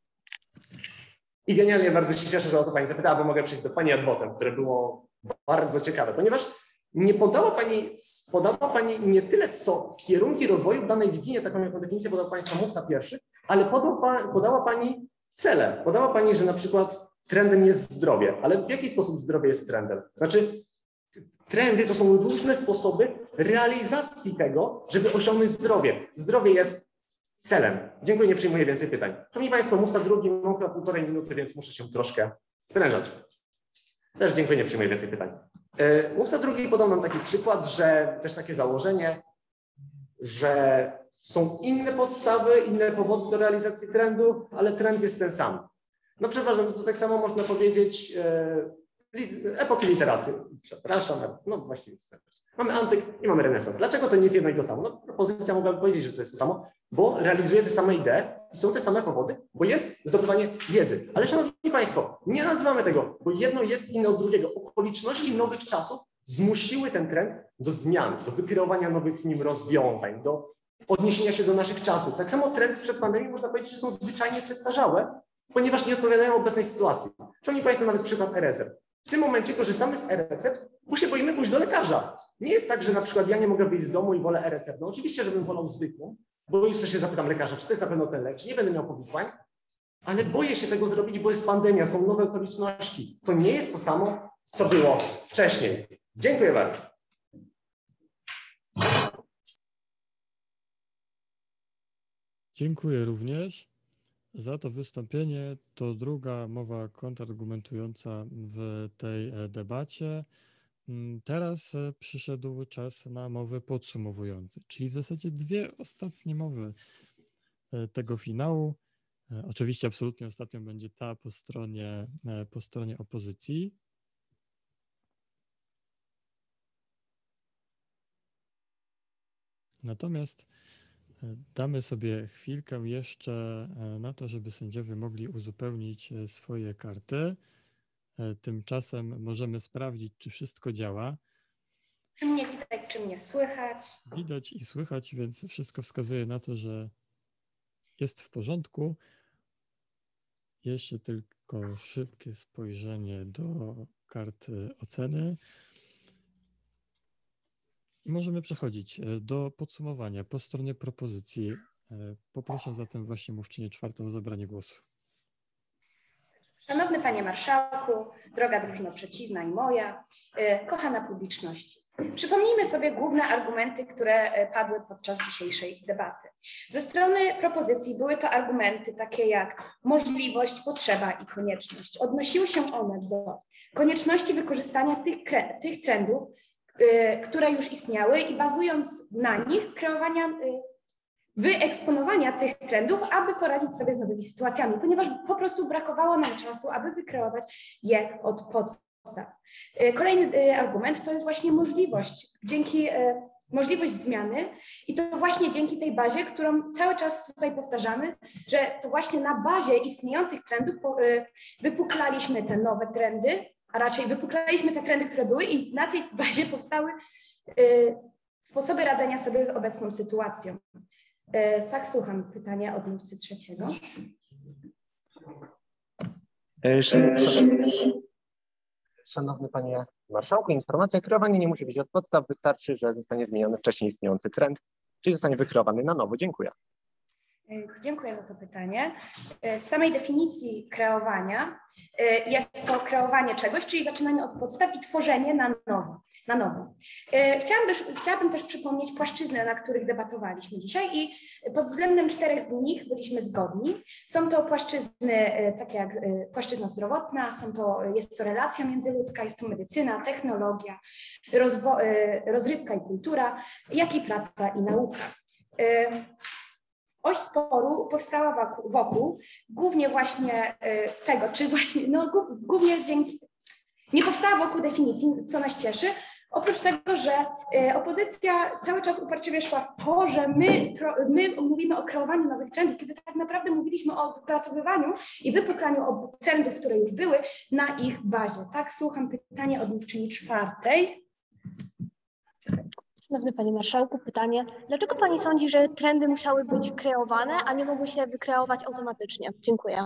I genialnie, bardzo się cieszę, że o to Pani zapytała, bo mogę przejść do Pani adwocem, które było bardzo ciekawe, ponieważ nie podała Pani, podała Pani nie tyle co kierunki rozwoju w danej dziedzinie, taką jaką definicję podał Państwa mówca pierwszy, ale podała, podała Pani cele. Podała Pani, że na przykład trendem jest zdrowie, ale w jaki sposób zdrowie jest trendem? Znaczy, trendy to są różne sposoby realizacji tego, żeby osiągnąć zdrowie. Zdrowie jest celem. Dziękuję, nie przyjmuję więcej pytań. Szanowni Państwo, mówca drugi, mam chyba półtorej minuty, więc muszę się troszkę sprężać. Też dziękuję, nie przyjmuję więcej pytań. Mówca drugi podał nam taki przykład, że też takie założenie, że są inne podstawy, inne powody do realizacji trendu, ale trend jest ten sam. No przepraszam, to tak samo można powiedzieć epoki literackiej. Przepraszam, no właściwie mamy antyk i mamy renesans. Dlaczego to nie jest jedno i to samo? No propozycja mogłaby powiedzieć, że to jest to samo, bo realizuje te same idee i są te same powody, bo jest zdobywanie wiedzy. Ale szanowni Państwo, nie nazywamy tego, bo jedno jest inne od drugiego. Okoliczności nowych czasów zmusiły ten trend do zmian, do wykreowania nowych w nim rozwiązań, do odniesienia się do naszych czasów. Tak samo trendy sprzed pandemii można powiedzieć, że są zwyczajnie przestarzałe, ponieważ nie odpowiadają obecnej sytuacji. Szanowni Państwo, nawet przykład e-recept. W tym momencie korzystamy z e-recept, bo się boimy pójść do lekarza. Nie jest tak, że na przykład ja nie mogę wyjść z domu i wolę e-recept. No oczywiście, żebym wolał zwykłą, bo jeszcze się zapytam lekarza, czy to jest na pewno ten lek, czy nie będę miał powikłań, ale boję się tego zrobić, bo jest pandemia, są nowe okoliczności. To nie jest to samo, co było wcześniej. Dziękuję bardzo. Dziękuję również za to wystąpienie. To druga mowa kontrargumentująca w tej debacie. Teraz przyszedł czas na mowy podsumowujące, czyli w zasadzie dwie ostatnie mowy tego finału. Oczywiście absolutnie ostatnią będzie ta po stronie, po stronie opozycji. Natomiast damy sobie chwilkę jeszcze na to, żeby sędziowie mogli uzupełnić swoje karty. Tymczasem możemy sprawdzić, czy wszystko działa. Czy mnie widać, czy mnie słychać? Widać i słychać, więc wszystko wskazuje na to, że jest w porządku. Jeszcze tylko szybkie spojrzenie do kart oceny. I możemy przechodzić do podsumowania po stronie propozycji. Poproszę zatem właśnie mówczynię czwartą o zabranie głosu. Szanowny Panie Marszałku, droga drużyno przeciwna i moja, e, kochana publiczności. Przypomnijmy sobie główne argumenty, które e, padły podczas dzisiejszej debaty. Ze strony propozycji były to argumenty takie jak możliwość, potrzeba i konieczność. Odnosiły się one do konieczności wykorzystania tych, tych trendów, e, które już istniały i bazując na nich kreowania e, wyeksponowania tych trendów, aby poradzić sobie z nowymi sytuacjami, ponieważ po prostu brakowało nam czasu, aby wykreować je od podstaw. Kolejny argument to jest właśnie możliwość, dzięki możliwość zmiany i to właśnie dzięki tej bazie, którą cały czas tutaj powtarzamy, że to właśnie na bazie istniejących trendów wypuklaliśmy te nowe trendy, a raczej wypuklaliśmy te trendy, które były i na tej bazie powstały sposoby radzenia sobie z obecną sytuacją. Tak, słucham pytania od mówcy trzeciego. Szanowny Panie Marszałku, informacja: kreowanie nie musi być od podstaw, wystarczy, że zostanie zmieniony wcześniej istniejący trend, czyli zostanie wykreowany na nowo. Dziękuję. Dziękuję za to pytanie. Z samej definicji kreowania jest to kreowanie czegoś, czyli zaczynanie od podstaw i tworzenie na nowo. Na nowo. Chciałabym, chciałabym też przypomnieć płaszczyzny, na których debatowaliśmy dzisiaj i pod względem czterech z nich byliśmy zgodni. Są to płaszczyzny takie jak płaszczyzna zdrowotna, są to, jest to relacja międzyludzka, jest to medycyna, technologia, rozwo- rozrywka i kultura, jak i praca i nauka. Oś sporu powstała wokół, wokół głównie właśnie tego, czy właśnie, no głównie dzięki, nie powstała wokół definicji, co nas cieszy, oprócz tego, że opozycja cały czas uparczywie szła w to, że my, my mówimy o kreowaniu nowych trendów, kiedy tak naprawdę mówiliśmy o wypracowywaniu i wypuklaniu trendów, które już były, na ich bazie. Tak, słucham pytania od mówczyni czwartej. Szanowny Panie Marszałku, pytanie. Dlaczego Pani sądzi, że trendy musiały być kreowane, a nie mogły się wykreować automatycznie? Dziękuję.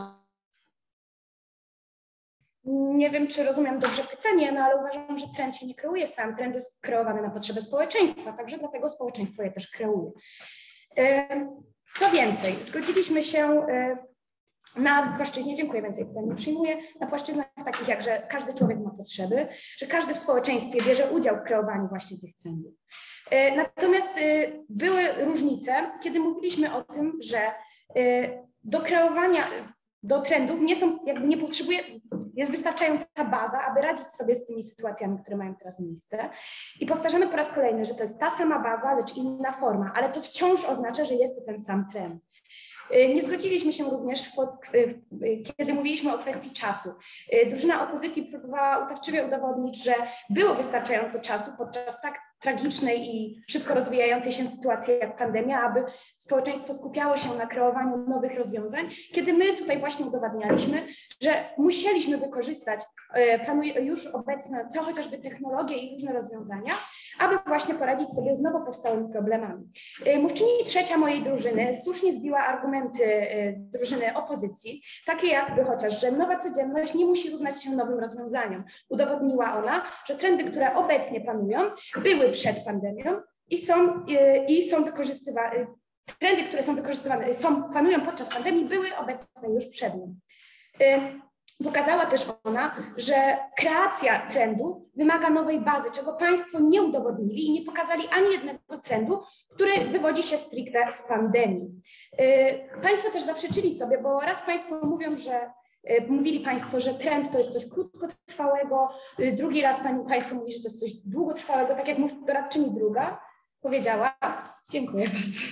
Nie wiem, czy rozumiem dobrze pytanie, no ale uważam, że trend się nie kreuje sam. Trend jest kreowany na potrzeby społeczeństwa, także dlatego społeczeństwo je też kreuje. Co więcej, zgodziliśmy się na płaszczyźnie, dziękuję, więcej pytań nie przyjmuję, na płaszczyznach takich jak, że każdy człowiek ma potrzeby, że każdy w społeczeństwie bierze udział w kreowaniu właśnie tych trendów. Natomiast były różnice, kiedy mówiliśmy o tym, że do kreowania, do trendów nie są, jakby nie potrzebuje, jest wystarczająca baza, aby radzić sobie z tymi sytuacjami, które mają teraz miejsce. I powtarzamy po raz kolejny, że to jest ta sama baza, lecz inna forma, ale to wciąż oznacza, że jest to ten sam trend. Nie zgodziliśmy się również, pod, kiedy mówiliśmy o kwestii czasu. Drużyna opozycji próbowała utarczywie udowodnić, że było wystarczająco czasu podczas tak tragicznej i szybko rozwijającej się sytuacji jak pandemia, aby społeczeństwo skupiało się na kreowaniu nowych rozwiązań, kiedy my tutaj właśnie udowadnialiśmy, że musieliśmy wykorzystać już obecne, to chociażby technologie i różne rozwiązania, aby właśnie poradzić sobie z nowo powstałymi problemami. Mówczyni trzecia mojej drużyny słusznie zbiła argumenty drużyny opozycji, takie jakby chociaż, że nowa codzienność nie musi równać się nowym rozwiązaniom. Udowodniła ona, że trendy, które obecnie panują, były przed pandemią i są, i są wykorzystywane, trendy, które są wykorzystywane, są, panują podczas pandemii, były obecne już przed nią. Pokazała też ona, że kreacja trendu wymaga nowej bazy, czego Państwo nie udowodnili i nie pokazali ani jednego trendu, który wywodzi się stricte z pandemii. Państwo też zaprzeczyli sobie, bo raz Państwo mówią, że Mówili Państwo, że trend to jest coś krótkotrwałego, drugi raz pani, Państwo mówi, że to jest coś długotrwałego, tak jak doradczyni druga powiedziała. Dziękuję bardzo.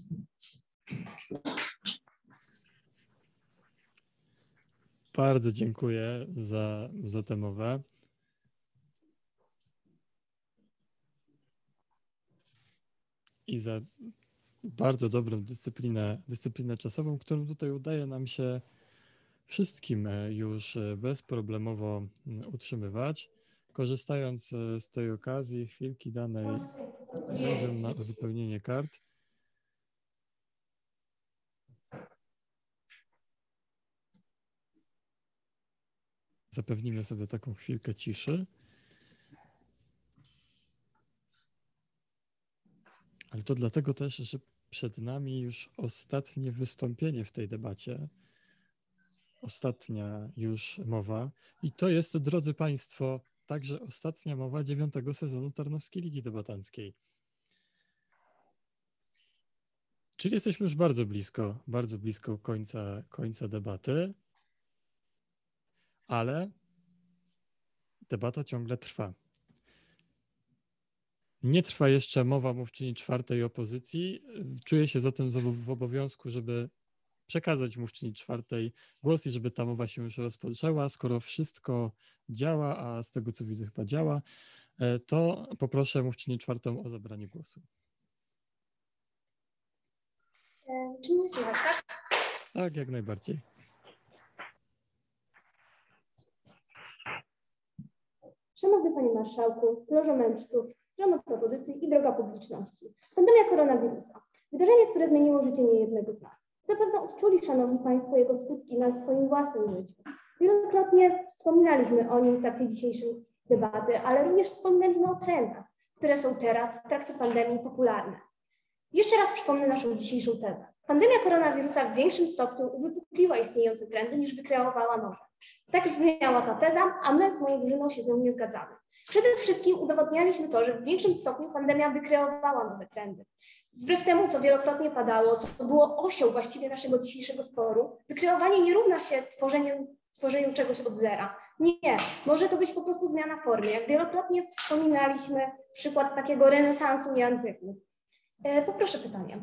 Bardzo dziękuję za, za tę mowę. I za bardzo dobrą dyscyplinę, dyscyplinę czasową, którą tutaj udaje nam się wszystkim już bezproblemowo utrzymywać. Korzystając z tej okazji, chwilki danej sędziom na uzupełnienie kart. Zapewnimy sobie taką chwilkę ciszy. Ale to dlatego też, że przed nami już ostatnie wystąpienie w tej debacie. ostatnia już mowa i to jest, drodzy Państwo, także ostatnia mowa dziewiątego sezonu Tarnowskiej Ligi Debatanckiej. Czyli jesteśmy już bardzo blisko, bardzo blisko końca, końca debaty, ale debata ciągle trwa. Nie trwa jeszcze mowa mówczyni czwartej opozycji. Czuję się zatem w obowiązku, żeby przekazać mówczyni czwartej głos i żeby ta mowa się już rozpoczęła. Skoro wszystko działa, a z tego co widzę chyba działa, to poproszę mówczynię czwartą o zabranie głosu. Czy mnie słychać, tak? Tak, jak najbardziej. Szanowny Panie Marszałku, Lożo Mędrców, strona propozycji i droga publiczności. Pandemia koronawirusa. Wydarzenie, które zmieniło życie niejednego z nas. Zapewne odczuli, Szanowni Państwo, jego skutki na swoim własnym życiu. Wielokrotnie wspominaliśmy o nim w trakcie dzisiejszej debaty, ale również wspominaliśmy o trendach, które są teraz w trakcie pandemii popularne. Jeszcze raz przypomnę naszą dzisiejszą tezę. Pandemia koronawirusa w większym stopniu uwypukliła istniejące trendy niż wykreowała nowe. Tak brzmiała ta teza, a my z moją drużyną się z nią nie zgadzamy. Przede wszystkim udowodnialiśmy to, że w większym stopniu pandemia wykreowała nowe trendy. Wbrew temu, co wielokrotnie padało, co było osią właściwie naszego dzisiejszego sporu, wykreowanie nie równa się tworzeniu, tworzeniu czegoś od zera. Nie, może to być po prostu zmiana formy. Jak wielokrotnie wspominaliśmy przykład takiego renesansu i antyku. E, poproszę pytanie.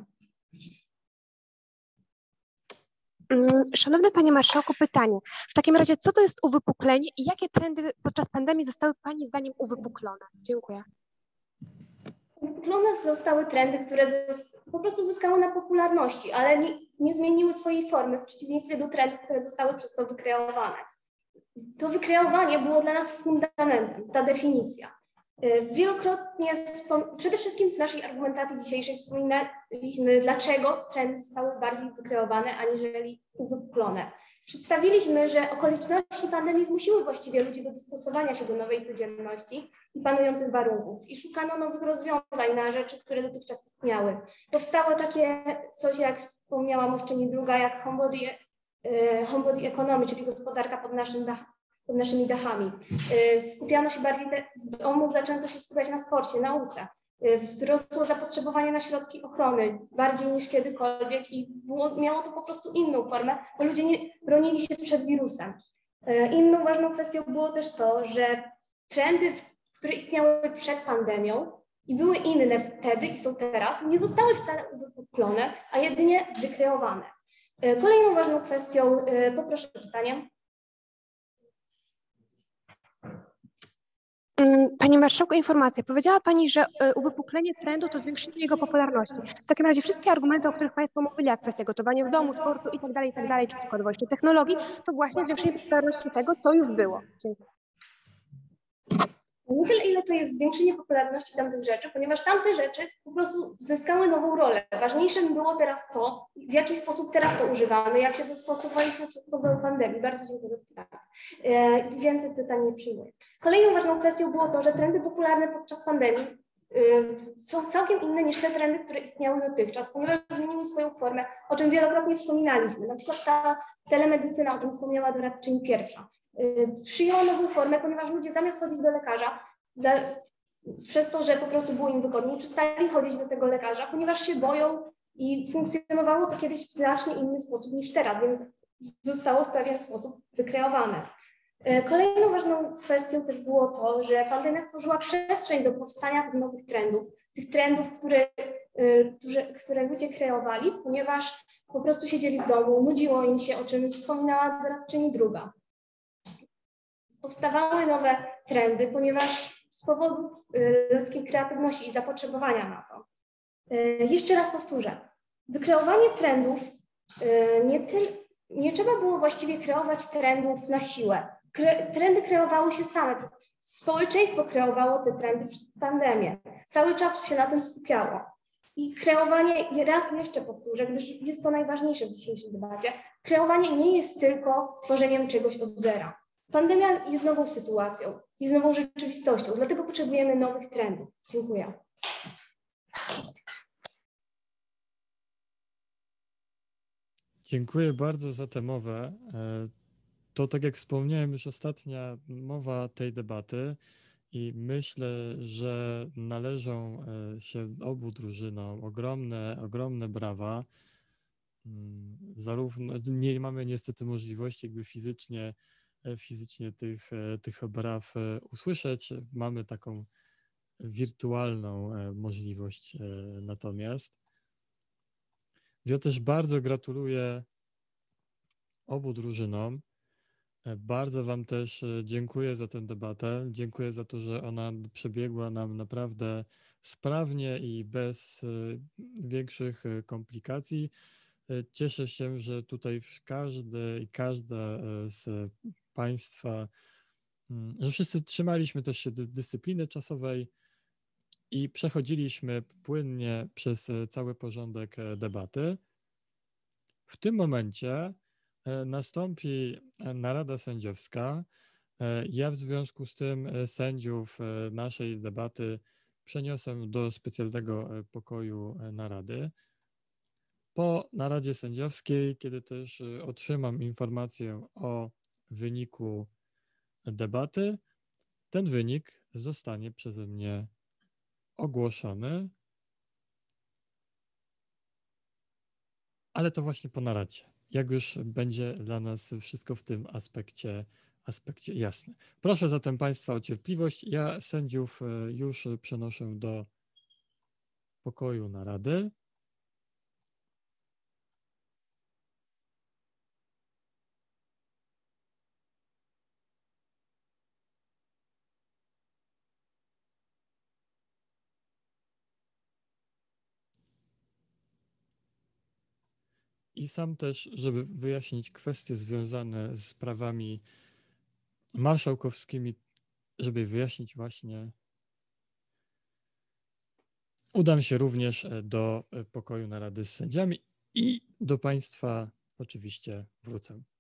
Szanowny Panie Marszałku, pytanie. W takim razie, co to jest uwypuklenie i jakie trendy podczas pandemii zostały Pani zdaniem uwypuklone? Dziękuję. Uwypuklone zostały trendy, które po prostu zyskały na popularności, ale nie, nie zmieniły swojej formy w przeciwieństwie do trendów, które zostały przez to wykreowane. To wykreowanie było dla nas fundamentem, ta definicja. Wielokrotnie, przede wszystkim w naszej argumentacji dzisiejszej wspominaliśmy, dlaczego trendy zostały bardziej wykreowane, aniżeli uwypuklone. Przedstawiliśmy, że okoliczności pandemii zmusiły właściwie ludzi do dostosowania się do nowej codzienności i panujących warunków i szukano nowych rozwiązań na rzeczy, które dotychczas istniały. Powstało takie coś, jak wspomniała mówczyni druga, jak homebody, homebody economy, czyli gospodarka pod naszym dachem. pod naszymi dachami. Skupiano się bardziej w domu, zaczęto się skupiać na sporcie, nauce. Wzrosło zapotrzebowanie na środki ochrony bardziej niż kiedykolwiek i było, miało to po prostu inną formę, bo ludzie nie bronili się przed wirusem. Inną ważną kwestią było też to, że trendy, które istniały przed pandemią i były inne wtedy i są teraz, nie zostały wcale uwypuklone, a jedynie wykreowane. Kolejną ważną kwestią, poproszę pytanie. Panie Marszałku, informacja. Powiedziała Pani, że uwypuklenie trendu to zwiększenie jego popularności. W takim razie wszystkie argumenty, o których Państwo mówili, jak kwestia gotowania w domu, sportu i tak dalej, i tak dalej, czy przykładowo jeszcze technologii, to właśnie zwiększenie popularności tego, co już było. Dziękuję. Nie tyle, ile to jest zwiększenie popularności tamtych rzeczy, ponieważ tamte rzeczy po prostu zyskały nową rolę. Ważniejszym było teraz to, w jaki sposób teraz to używamy, jak się dostosowaliśmy przez to do pandemii. Bardzo dziękuję za pytanie. E, więcej pytań nie przyjmuję. Kolejną ważną kwestią było to, że trendy popularne podczas pandemii y, są całkiem inne niż te trendy, które istniały dotychczas, ponieważ zmieniły swoją formę, o czym wielokrotnie wspominaliśmy. Na przykład ta telemedycyna, o czym wspomniała doradczyni pierwsza. Przyjęła nową formę, ponieważ ludzie zamiast chodzić do lekarza, dla, przez to, że po prostu było im wygodniej, przestali chodzić do tego lekarza, ponieważ się boją i funkcjonowało to kiedyś w znacznie inny sposób niż teraz, więc zostało w pewien sposób wykreowane. Kolejną ważną kwestią też było to, że pandemia stworzyła przestrzeń do powstania tych nowych trendów, tych trendów, które, które, które ludzie kreowali, ponieważ po prostu siedzieli w domu, nudziło im się, o czym wspominała doradczyni druga. Powstawały nowe trendy, ponieważ z powodu ludzkiej kreatywności i zapotrzebowania na to. Jeszcze raz powtórzę, wykreowanie trendów, nie, ty, nie trzeba było właściwie kreować trendów na siłę. Kre, trendy kreowały się same. Społeczeństwo kreowało te trendy przez pandemię. Cały czas się na tym skupiało. I kreowanie, raz jeszcze powtórzę, gdyż jest to najważniejsze w dzisiejszej debacie, kreowanie nie jest tylko tworzeniem czegoś od zera. Pandemia jest nową sytuacją, jest nową rzeczywistością, dlatego potrzebujemy nowych trendów. Dziękuję. Dziękuję bardzo za tę mowę. to, tak jak wspomniałem, już ostatnia mowa tej debaty i myślę, że należą się obu drużynom ogromne, ogromne brawa. Zarówno nie mamy niestety możliwości jakby fizycznie, fizycznie tych, tych braw usłyszeć. Mamy taką wirtualną możliwość natomiast. Ja też bardzo gratuluję obu drużynom. Bardzo Wam też dziękuję za tę debatę. Dziękuję za to, że ona przebiegła nam naprawdę sprawnie i bez większych komplikacji. Cieszę się, że tutaj każdy i każda z Państwa, że wszyscy trzymaliśmy też się dyscypliny czasowej i przechodziliśmy płynnie przez cały porządek debaty. W tym momencie nastąpi narada sędziowska. Ja w związku z tym sędziów naszej debaty przeniosę do specjalnego pokoju narady. Po naradzie sędziowskiej, kiedy też otrzymam informację o wyniku debaty, ten wynik zostanie przeze mnie ogłoszony, ale to właśnie po naradzie, jak już będzie dla nas wszystko w tym aspekcie, aspekcie jasne. Proszę zatem Państwa o cierpliwość. Ja sędziów już przenoszę do pokoju narady. I sam też, żeby wyjaśnić kwestie związane z sprawami marszałkowskimi, żeby wyjaśnić właśnie, udam się również do pokoju narady z sędziami i do Państwa oczywiście wrócę.